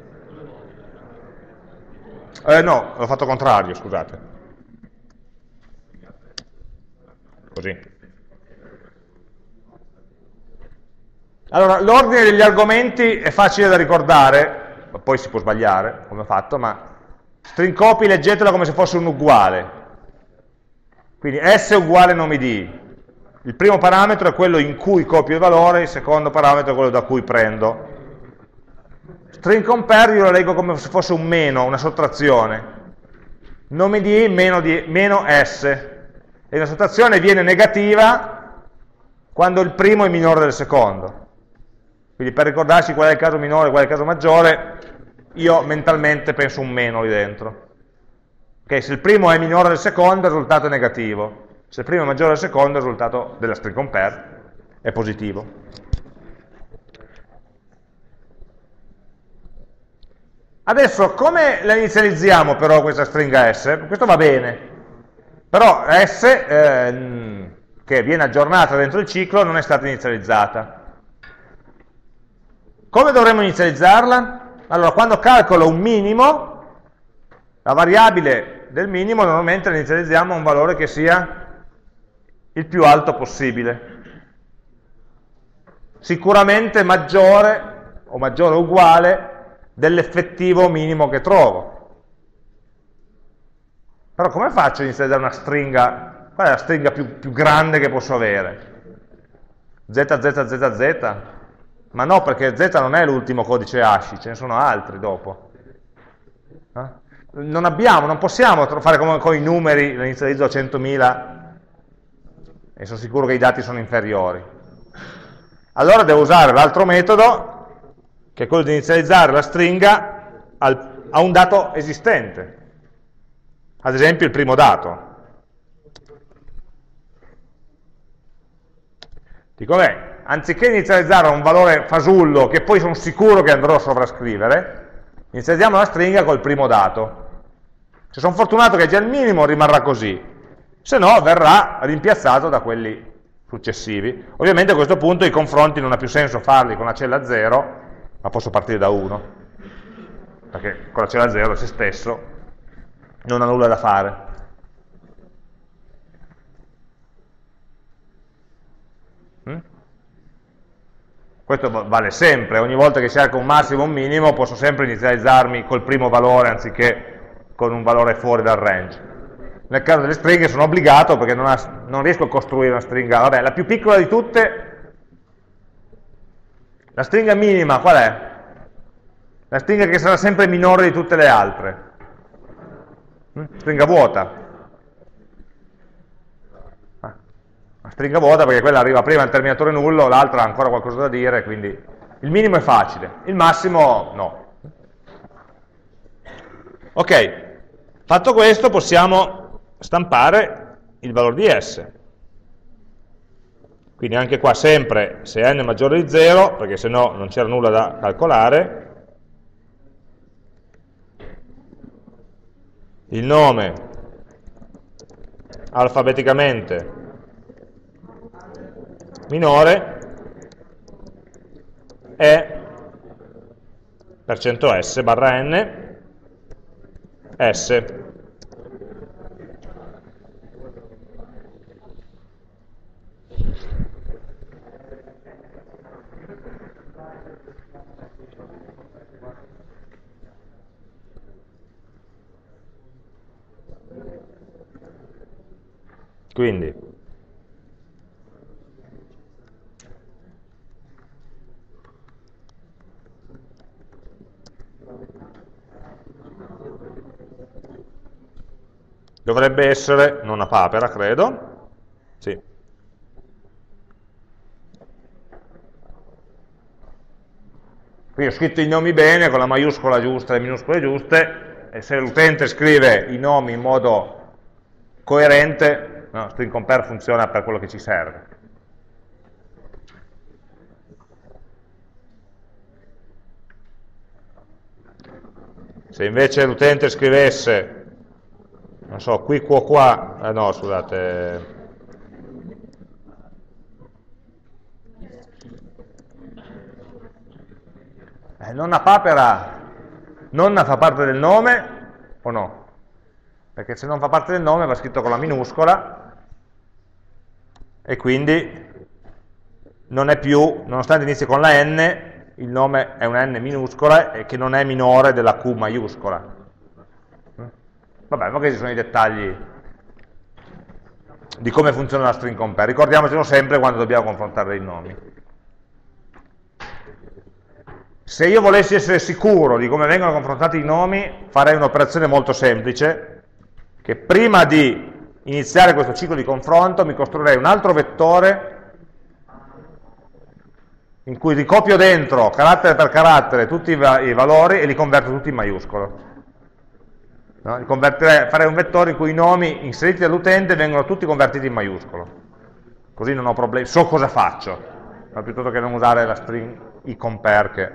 No, l'ho fatto contrario, scusate. Così. Allora, l'ordine degli argomenti è facile da ricordare, poi si può sbagliare, come ho fatto, ma string copy leggetela come se fosse un uguale. Quindi s uguale nome di. Il primo parametro è quello in cui copio il valore, il secondo parametro è quello da cui prendo. String compare io lo leggo come se fosse un meno, una sottrazione. Nome di meno s. E la sottrazione viene negativa quando il primo è minore del secondo. Quindi per ricordarsi qual è il caso minore e qual è il caso maggiore, io mentalmente penso un meno lì dentro. Okay, se il primo è minore del secondo, il risultato è negativo. Se il primo è maggiore del secondo, il risultato della string compare è positivo. Adesso, come la inizializziamo però questa stringa s? Questo va bene, però s, che viene aggiornata dentro il ciclo, non è stata inizializzata. Come dovremmo inizializzarla? Allora, quando calcolo un minimo, la variabile del minimo normalmente la inizializziamo a un valore che sia il più alto possibile. Sicuramente maggiore o maggiore o uguale dell'effettivo minimo che trovo. Però come faccio a inizializzare una stringa? Qual è la stringa più grande che posso avere? ZZZZ? Ma no, perché Z non è l'ultimo codice ASCII, ce ne sono altri dopo. Non possiamo fare come con i numeri, lo inizializzo a 100.000 e sono sicuro che i dati sono inferiori. Allora devo usare l'altro metodo, che è quello di inizializzare la stringa a un dato esistente, ad esempio il primo dato. Dico, beh, anziché inizializzare un valore fasullo che poi sono sicuro che andrò a sovrascrivere, inizializziamo la stringa col primo dato. Se sono fortunato che è già il minimo rimarrà così, se no verrà rimpiazzato da quelli successivi. Ovviamente a questo punto i confronti non ha più senso farli con la cella 0, ma posso partire da 1, perché con la cella 0 se stesso non ha nulla da fare. Questo vale sempre, ogni volta che cerco un massimo o un minimo posso sempre inizializzarmi col primo valore anziché con un valore fuori dal range. Nel caso delle stringhe sono obbligato perché non riesco a costruire una stringa. Vabbè, la più piccola di tutte, la stringa minima qual è? La stringa che sarà sempre minore di tutte le altre. Stringa vuota. Una stringa vuota perché quella arriva prima al terminatore nullo, l'altra ha ancora qualcosa da dire, quindi il minimo è facile, il massimo no. Ok, fatto questo possiamo stampare il valore di s. Quindi anche qua sempre se n è maggiore di 0, perché se no non c'era nulla da calcolare, il nome alfabeticamente minore è %s barra n s. Quindi dovrebbe essere non a papera, credo. Sì. Qui ho scritto i nomi bene, con la maiuscola giusta e le minuscole giuste, e se l'utente scrive i nomi in modo coerente, no, string compare funziona per quello che ci serve. Se invece l'utente scrivesse, non so, qui, qua, no, scusate, nonna papera, nonna fa parte del nome o no? Perché se non fa parte del nome va scritto con la minuscola e quindi non è più, nonostante inizi con la N, il nome è una N minuscola e che non è minore della Q maiuscola. Vabbè, ma questi sono i dettagli di come funziona la string compare. Ricordiamocelo sempre quando dobbiamo confrontare dei nomi. Se io volessi essere sicuro di come vengono confrontati i nomi, farei un'operazione molto semplice, che prima di iniziare questo ciclo di confronto mi costruirei un altro vettore in cui ricopio dentro, carattere per carattere, tutti i valori e li converto tutti in maiuscolo. No? Farei un vettore in cui i nomi inseriti dall'utente vengono tutti convertiti in maiuscolo. Così non ho problemi, so cosa faccio, ma piuttosto che non usare la string iCompare che...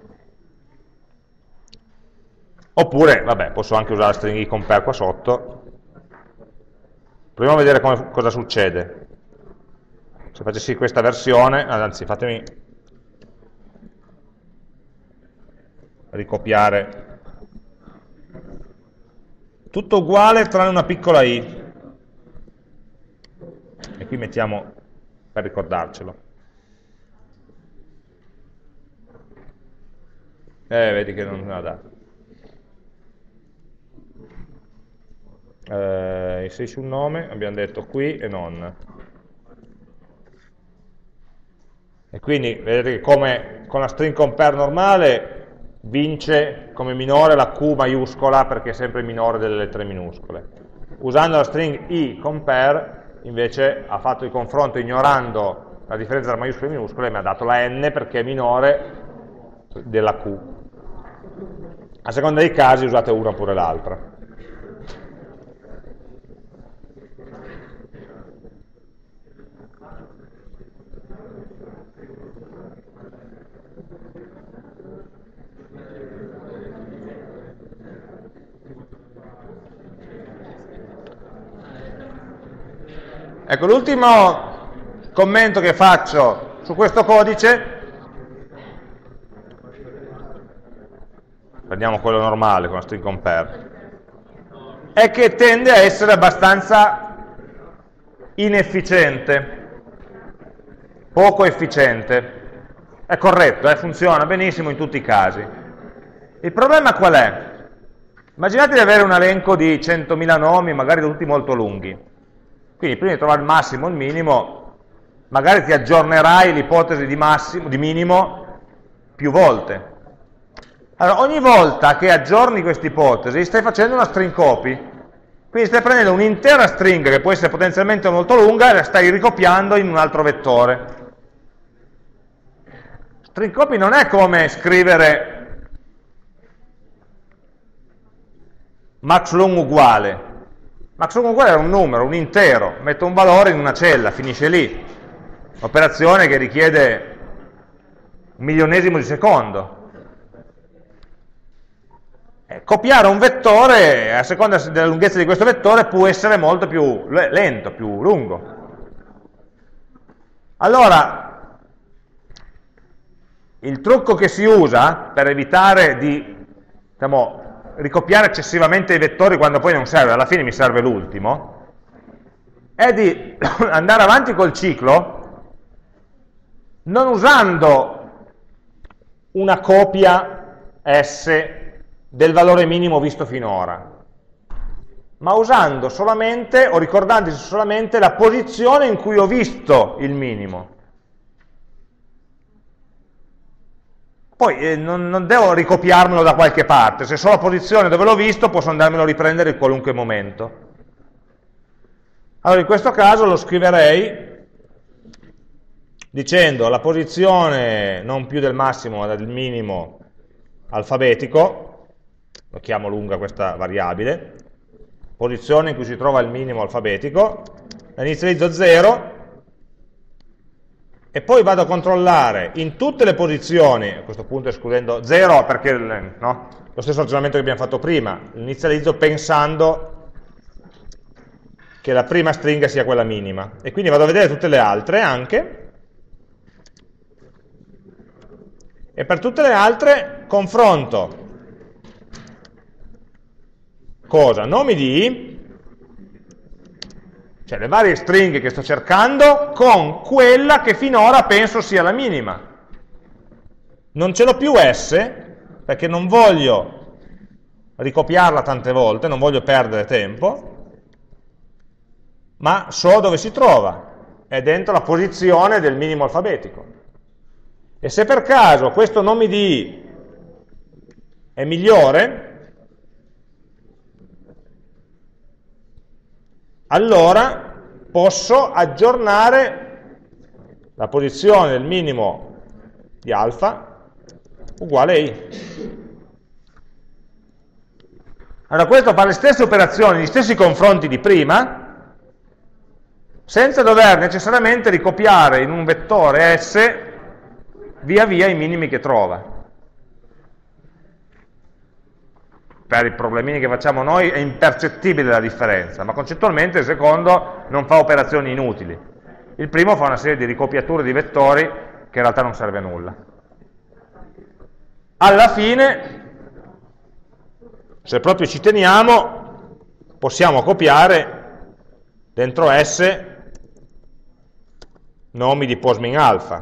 Oppure, vabbè, posso anche usare la string iCompare qua sotto. Proviamo a vedere cosa succede. Se facessi questa versione, anzi fatemi ricopiare tutto uguale tranne una piccola i, e qui mettiamo per ricordarcelo, vedi che non ha dato, inserisci un nome, abbiamo detto qui e non, e quindi vedete che come con la string compare normale vince come minore la Q maiuscola perché è sempre minore delle lettere minuscole. Usando la string iCompare invece ha fatto il confronto ignorando la differenza tra maiuscole e minuscole e mi ha dato la N perché è minore della Q. A seconda dei casi usate una oppure l'altra. Ecco, l'ultimo commento che faccio su questo codice, prendiamo quello normale con la string compare, è che tende a essere abbastanza inefficiente, poco efficiente. È corretto, funziona benissimo in tutti i casi. Il problema qual è? Immaginate di avere un elenco di 100.000 nomi, magari tutti molto lunghi. Quindi prima di trovare il massimo e il minimo, magari ti aggiornerai l'ipotesi di minimo più volte. Allora, ogni volta che aggiorni questa ipotesi, stai facendo una string copy. Quindi stai prendendo un'intera string, che può essere potenzialmente molto lunga, e la stai ricopiando in un altro vettore. String copy non è come scrivere max long uguale. Max long uguale è un numero, un intero, metto un valore in una cella, finisce lì. Operazione che richiede un milionesimo di secondo. Copiare un vettore, a seconda della lunghezza di questo vettore, può essere molto più lento, più lungo. Allora, il trucco che si usa per evitare di, diciamo, ricopiare eccessivamente i vettori quando poi non serve, alla fine mi serve l'ultimo, è di andare avanti col ciclo non usando una copia S del valore minimo visto finora, ma usando solamente, o ricordandosi solamente, la posizione in cui ho visto il minimo. Poi non devo ricopiarmelo da qualche parte, se so la posizione dove l'ho visto posso andarmelo a riprendere in qualunque momento. Allora in questo caso lo scriverei dicendo la posizione non più del massimo ma del minimo alfabetico, lo chiamo lunga questa variabile, posizione in cui si trova il minimo alfabetico, la inizializzo 0, e poi vado a controllare in tutte le posizioni, a questo punto escludendo 0 perché no, lo stesso ragionamento che abbiamo fatto prima, inizializzo pensando che la prima stringa sia quella minima, e quindi vado a vedere tutte le altre anche, e per tutte le altre confronto cosa? Nomi di, cioè le varie stringhe che sto cercando, con quella che finora penso sia la minima. Non ce l'ho più S, perché non voglio ricopiarla tante volte, non voglio perdere tempo, ma so dove si trova, è dentro la posizione del minimo alfabetico. E se per caso questo nome di I è migliore, allora posso aggiornare la posizione del minimo di alfa uguale a I. Allora questo fa le stesse operazioni, gli stessi confronti di prima, senza dover necessariamente ricopiare in un vettore S via via i minimi che trova. Per i problemini che facciamo noi è impercettibile la differenza, ma concettualmente il secondo non fa operazioni inutili. Il primo fa una serie di ricopiature di vettori che in realtà non serve a nulla. Alla fine, se proprio ci teniamo, possiamo copiare dentro S nomi di postmin alfa,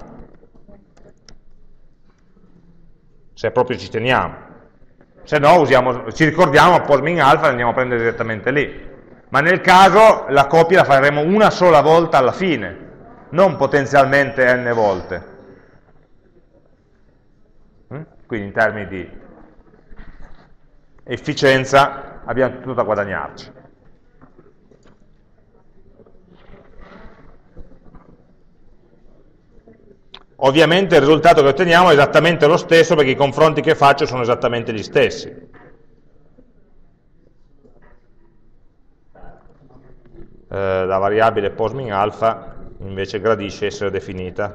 se proprio ci teniamo. Se no ci ricordiamo postmin alfa e andiamo a prendere direttamente lì. Ma nel caso la copia la faremo una sola volta alla fine, non potenzialmente n volte. Quindi in termini di efficienza abbiamo tutto da guadagnarci. Ovviamente il risultato che otteniamo è esattamente lo stesso perché i confronti che faccio sono esattamente gli stessi. La variabile postmin alfa invece gradisce essere definita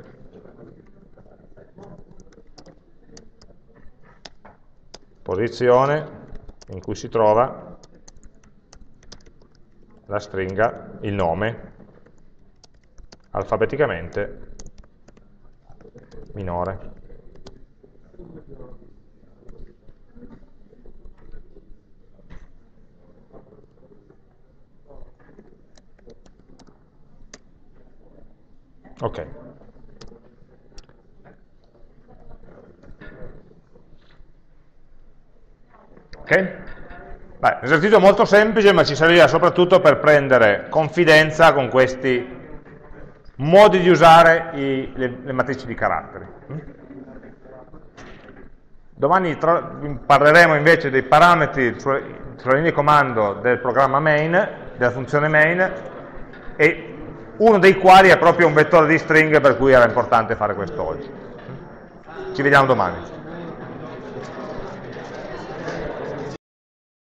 posizione in cui si trova la stringa, il nome, alfabeticamente minore. Ok. Ok? Beh, esercizio molto semplice, ma ci servirà soprattutto per prendere confidenza con questi modi di usare le matrici di caratteri. Domani parleremo invece dei parametri sulla linea di comando del programma main, della funzione main, e uno dei quali è proprio un vettore di stringhe, per cui era importante fare questo oggi. Ci vediamo domani.